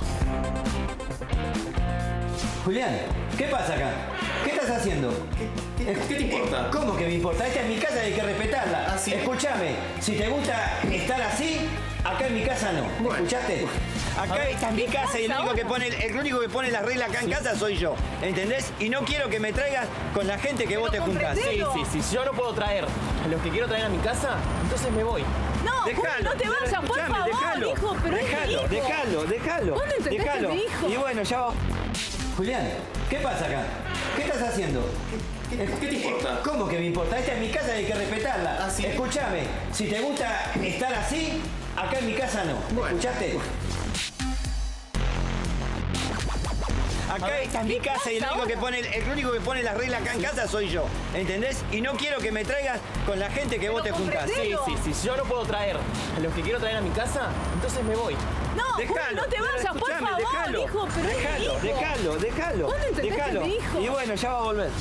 Julián, ¿qué pasa acá? ¿Qué estás haciendo? ¿Qué, qué, qué te importa? ¿Cómo que me importa? Esta es mi casa y hay que respetarla. ¿Ah, sí? Escúchame, si te gusta estar así, Acá en mi casa no. ¿Me escuchaste? Acá esta es mi casa y el único que pone, el único que pone las reglas acá en casa soy yo. ¿Entendés? Y no quiero que me traigas con la gente que vos te juntás. Sí, sí, sí. Si yo no puedo traer a los que quiero traer a mi casa, entonces me voy. No, Dejalo, Juli, no te vayas, por escuchame, favor, dejalo, hijo, pero es mi dejalo, hijo. dejalo, dejalo. ¿Vos no entendés que dejalo. es mi hijo? Y bueno, ya va. Julián, ¿qué pasa acá? ¿Qué estás haciendo? ¿Qué, qué, qué te importa? ¿Cómo que me importa? Esta es mi casa y hay que respetarla. ¿Ah, sí? Escúchame, si te gusta estar así, acá en mi casa no. ¿Me escuchaste? Acá esta es mi casa y el único, que pone, el único que pone las reglas acá en casa soy yo. ¿Entendés? Y no quiero que me traigas con la gente que vos te juntás. Sí, sí, sí. Si yo no puedo traer a los que quiero traer a mi casa, entonces me voy. No, Juli, no te vayas, por escuchame, favor, dejalo, hijo, pero es mi dejalo, hijo. dejalo, dejalo, ¿Vos no entendés que es dejalo. mi hijo? Y bueno, ya va a volver.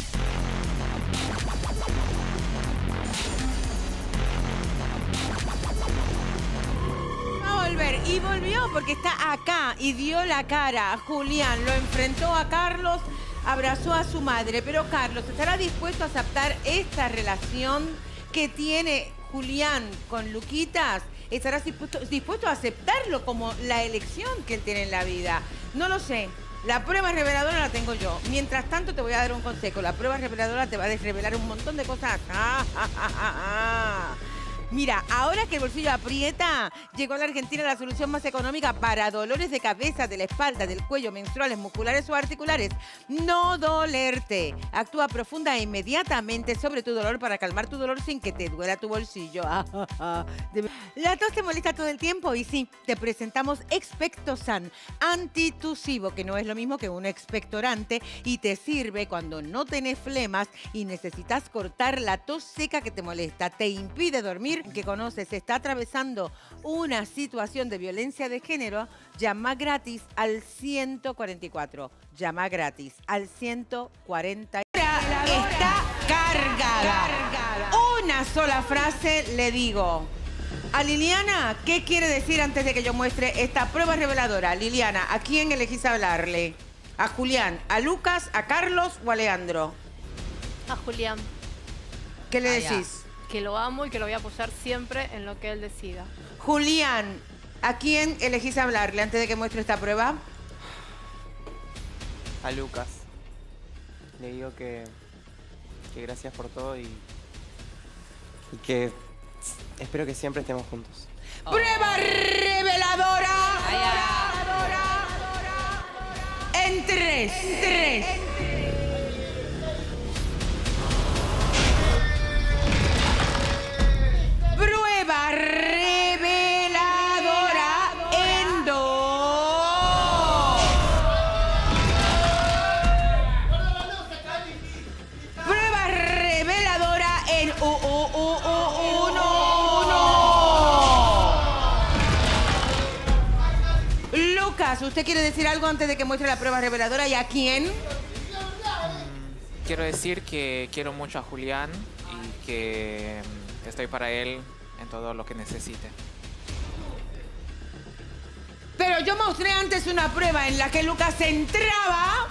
Va a volver y volvió porque está acá y dio la cara. Julián lo enfrentó a Carlos, abrazó a su madre, pero Carlos estará dispuesto a aceptar esta relación que tiene Julián con Luquitas. ¿Estarás dispuesto, dispuesto a aceptarlo como la elección que él tiene en la vida? No lo sé. La prueba reveladora la tengo yo. Mientras tanto te voy a dar un consejo. La prueba reveladora te va a desrevelar un montón de cosas. Ah, ah, ah, ah, ah. Mira, ahora que el bolsillo aprieta, llegó a la Argentina la solución más económica para dolores de cabeza, de la espalda, del cuello, menstruales, musculares o articulares. No dolerte. Actúa profunda e inmediatamente sobre tu dolor para calmar tu dolor sin que te duela tu bolsillo. La tos te molesta todo el tiempo y sí, te presentamos Expectosan, antitusivo, que no es lo mismo que un expectorante y te sirve cuando no tenés flemas y necesitas cortar la tos seca que te molesta, te impide dormir, que conoces, está atravesando una situación de violencia de género, llama gratis al ciento cuarenta y cuatro. Llama gratis al ciento cuarenta y cuatro. Está cargada. Una sola frase le digo. A Liliana, ¿qué quiere decir antes de que yo muestre esta prueba reveladora? Liliana, ¿a quién elegís hablarle? ¿A Julián, a Lucas, a Carlos o a Leandro? A Julián. ¿Qué le Ah, decís? ya. Que lo amo y que lo voy a apoyar siempre en lo que él decida. Julián, ¿a quién elegís hablarle antes de que muestre esta prueba? A Lucas. Le digo que, que gracias por todo y, y que espero que siempre estemos juntos. Oh. ¡Prueba reveladora! En tres, tres. Prueba reveladora en dos. Prueba reveladora en u, u, u, u, uno, uno. Lucas, ¿usted quiere decir algo antes de que muestre la prueba reveladora y a quién? Quiero decir que quiero mucho a Julián y que estoy para él en todo lo que necesite. Pero yo mostré antes una prueba en la que Lucas entraba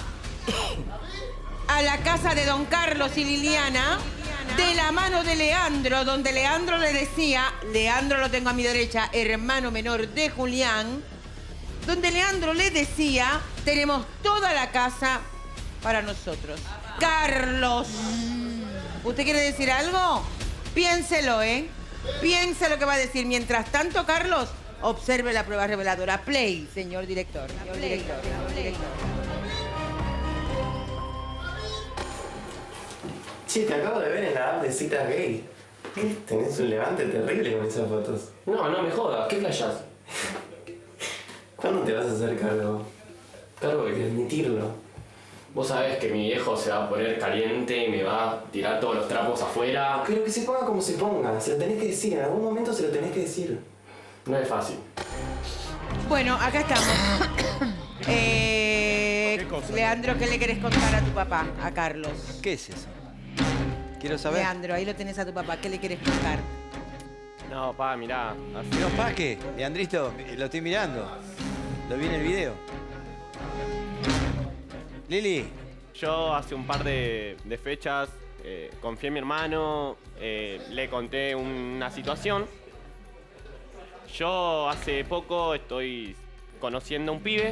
a la casa de don Carlos y Liliana de la mano de Leandro, donde Leandro le decía, Leandro lo tengo a mi derecha, hermano menor de Julián, donde Leandro le decía, tenemos toda la casa para nosotros. Carlos, ¿usted quiere decir algo? Piénselo, ¿eh? Piense lo que va a decir. Mientras tanto, Carlos, observe la prueba reveladora. Play, señor director. Señor director, señor director. Che, te acabo de ver en la app de citas gay. Tenés un levante terrible con esas fotos. No, no me jodas, ¿qué flashás? ¿Cuándo te vas a hacer cargo? ¿Cargo de De qué? admitirlo. Vos sabés que mi viejo se va a poner caliente y me va a tirar todos los trapos afuera. Pero que se ponga como se ponga. Se lo tenés que decir. En algún momento se lo tenés que decir. No es fácil. Bueno, acá estamos. Eh, Leandro, ¿qué le querés contar a tu papá, a Carlos? ¿Qué es eso? Quiero saber. Leandro, ahí lo tenés a tu papá. ¿Qué le querés contar? No, pa, mirá. No, pa, ¿qué? Leandrito, lo estoy mirando. Lo vi en el video. Lili. Yo hace un par de, de fechas eh, confié en mi hermano, eh, le conté una situación yo hace poco estoy conociendo a un pibe. Eh,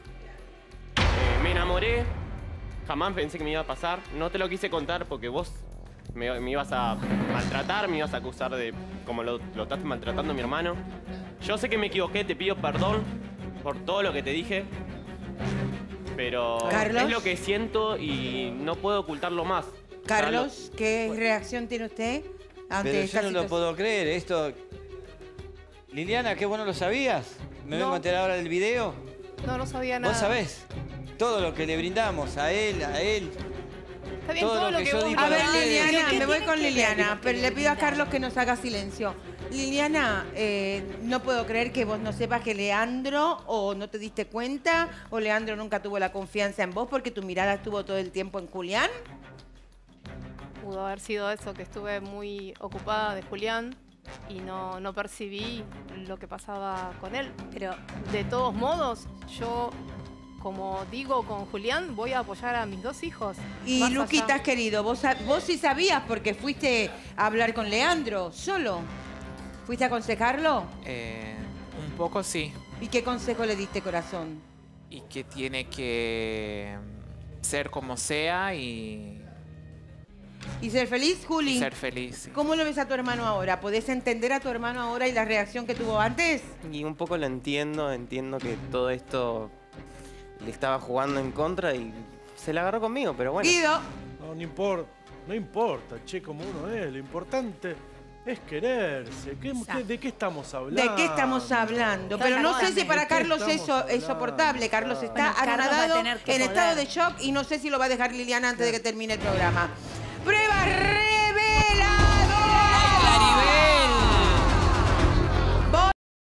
me enamoré. Jamás pensé que me iba a pasar. No te lo quise contar porque vos me, me ibas a maltratar, me ibas a acusar de como lo, lo estás maltratando a mi hermano. Yo sé que me equivoqué, te pido perdón por todo lo que te dije. Pero Carlos. es lo que siento y no puedo ocultarlo más. Carlos, ¿qué reacción tiene usted ante Pero esta yo no lo situación? puedo creer, esto... Liliana, qué bueno lo sabías. Me No. vengo a enterar ahora del video. No, no sabía nada. Vos sabés todo lo que le brindamos a él, a él. Está bien, todo, lo que, vos... di A para ver, ustedes. Liliana, ¿Qué me voy tiene con que ver Liliana, lo que pero le le pido a brindan? Carlos que nos haga silencio. Liliana, eh, no puedo creer que vos no sepas que Leandro o no te diste cuenta o Leandro nunca tuvo la confianza en vos porque tu mirada estuvo todo el tiempo en Julián. Pudo haber sido eso, que estuve muy ocupada de Julián y no, no percibí lo que pasaba con él. Pero de todos modos, yo, como digo con Julián, voy a apoyar a mis dos hijos. Y Más Luquitas, allá. querido, vos, sa- vos sí sabías porque fuiste a hablar con Leandro, solo. ¿Fuiste a aconsejarlo? Eh, un poco sí. ¿Y qué consejo le diste, corazón? Y que tiene que ser como sea y, ¿Y ser feliz, Juli? y ser feliz. sí. ¿Cómo lo ves a tu hermano ahora? ¿Podés entender a tu hermano ahora y la reacción que tuvo antes? Y un poco lo entiendo, entiendo que todo esto le estaba jugando en contra y se la agarró conmigo, pero bueno. Guido. No, no importa, no importa, che, como uno es. Lo importante es quererse. ¿Qué- qué- ¿De qué estamos hablando? ¿De qué estamos hablando? Pero no sé si para ¿De qué Carlos estamos eso es hablando? soportable. Carlos está Bueno, Carlos va a anonadado, tener que en poder. estado de shock y no sé si lo va a dejar Liliana antes de que termine el programa. ¡Prueba reveladora! Voy-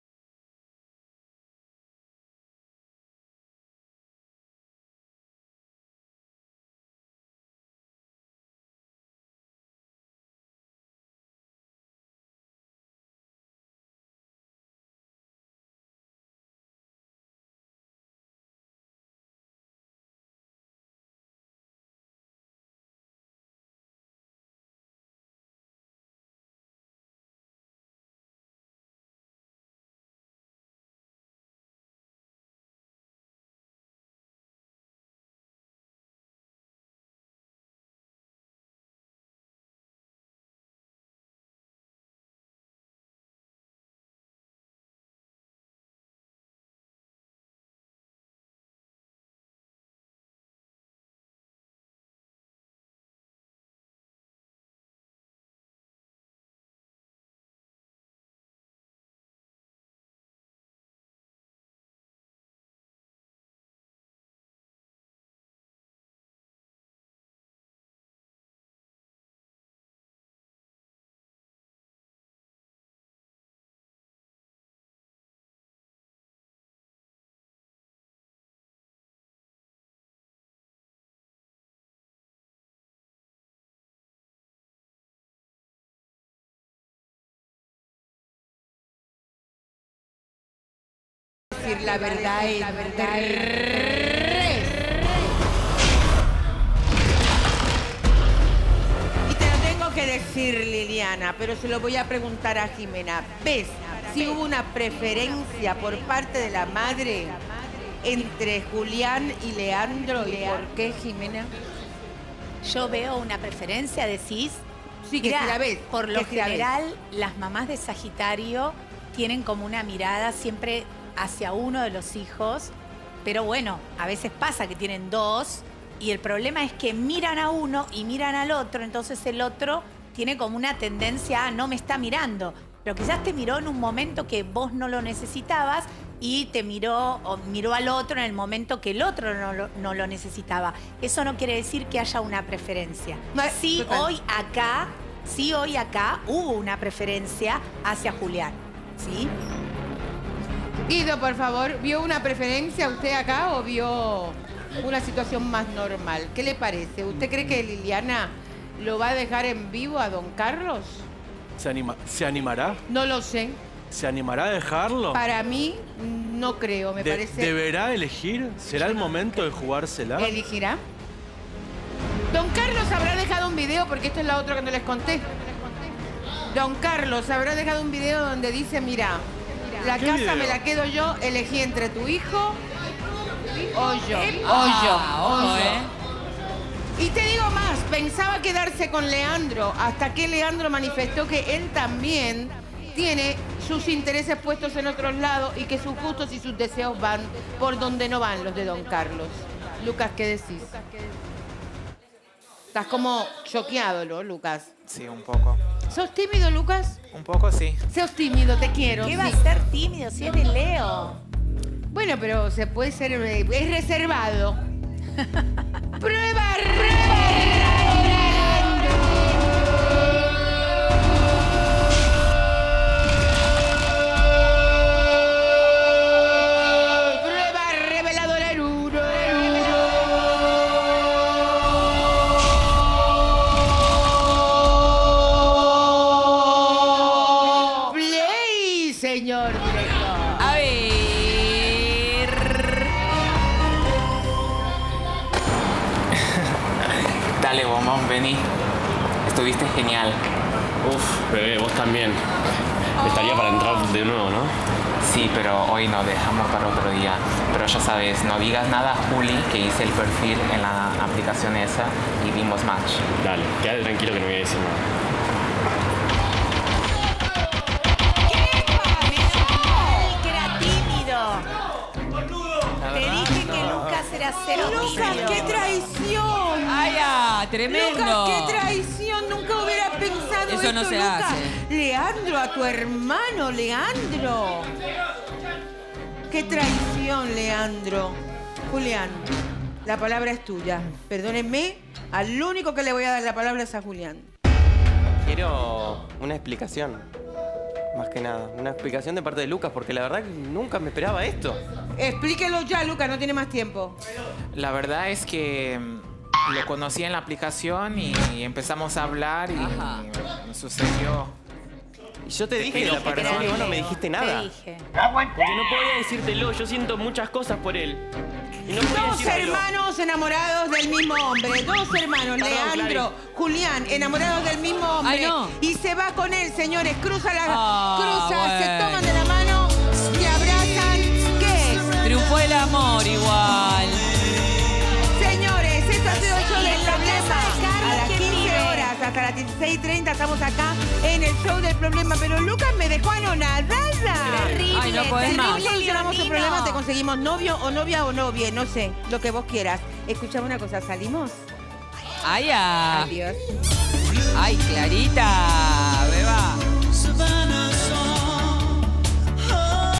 decir la verdad es la verdad y te lo tengo que decir, Liliana, pero se lo voy a preguntar a Jimena. ¿Ves si hubo una preferencia por parte de la madre entre Julián y Leandro? ¿Y por qué, Jimena? Yo veo una preferencia, decís. Sí, que Mirá, si la ves, por lo que si la ves. general, las mamás de Sagitario tienen como una mirada siempre hacia uno de los hijos, pero bueno, a veces pasa que tienen dos y el problema es que miran a uno y miran al otro, entonces el otro tiene como una tendencia a no me está mirando, pero quizás te miró en un momento que vos no lo necesitabas y te miró o miró al otro en el momento que el otro no lo, no lo necesitaba. Eso no quiere decir que haya una preferencia. Sí, total. hoy acá, sí, hoy acá hubo una preferencia hacia Julián, ¿sí? Guido, por favor, ¿vio una preferencia usted acá o vio una situación más normal? ¿Qué le parece? ¿Usted cree que Liliana lo va a dejar en vivo a don Carlos? ¿Se, anima, ¿Se animará? No lo sé. ¿Se animará a dejarlo? Para mí, no creo, me De- parece. ¿Deberá elegir? ¿Será el momento de jugársela? ¿Elegirá? Don Carlos habrá dejado un video, porque esto es la otra que no les conté. Don Carlos habrá dejado un video donde dice, mira, La ¿Qué casa video? me la quedo yo, elegí entre tu hijo o yo. Ah, O yo. ojo, o yo. eh. Y te digo más, pensaba quedarse con Leandro, hasta que Leandro manifestó que él también tiene sus intereses puestos en otros lados y que sus gustos y sus deseos van por donde no van los de Don Carlos. Lucas, ¿qué decís? Estás como choqueado, ¿no, Lucas? Sí, un poco. ¿Sos tímido, Lucas? Un poco sí. Sos tímido, te quiero. ¿Qué sí. va a ser tímido si es de Leo? Bueno, pero se puede ser... eh, es reservado. Prueba, Prueba reveladora en uno. Play, señor director. A ver. Dale, bombón, vení. Estuviste genial. Uf, bebé, vos también. Estaría para entrar de nuevo, ¿no? Sí, pero hoy no, dejamos para otro día. Pero ya sabes, no digas nada a Juli, que hice el perfil en la aplicación esa y dimos match. Dale, quédate tranquilo que no voy a decir nada. Que era tímido. Te dije que Lucas era cero Lucas, tímido. qué traición. ¡Ay, ah, tremendo! Lucas, qué traición. Nunca hubiera pensado Eso esto, no se Lucas. hace. Leandro, a tu hermano, Leandro. Qué traición, Leandro. Julián, la palabra es tuya. Perdónenme, al único que le voy a dar la palabra es a Julián. Quiero una explicación, más que nada. Una explicación de parte de Lucas, porque la verdad que nunca me esperaba esto. Explíquelo ya, Lucas, no tiene más tiempo. La verdad es que mm, lo conocí en la aplicación y empezamos a hablar y sucedió. Y yo te dije de la Pero, aplicación y vos no me Leo, dijiste nada. Porque no podía decírtelo, yo siento muchas cosas por él. Y no podía Dos decírtelo. hermanos enamorados del mismo hombre. Dos hermanos, Perdón, Leandro, Clary. Julián, enamorados del mismo hombre. Ay, no. Y se va con él, señores. Cruza la. Ah, cruza, se bueno. toman de la mano, se abrazan. ¿Qué es? Triunfó el amor igual. Señores, esto ha sido el show del En la problema. casa de Carlos, A las ¿quién quince vive? horas, hasta las dieciséis y treinta, estamos acá en el show del problema. Pero Lucas me dejó anonadada. Terrible, Ay, no podés Si más. no terrible, solucionamos tu leonino. problema, te conseguimos novio o novia o novie, no sé, lo que vos quieras. Escuchame una cosa, ¿salimos? ¡Ay, ah! Adiós. ¡Ay, Clarita! ¡Beba!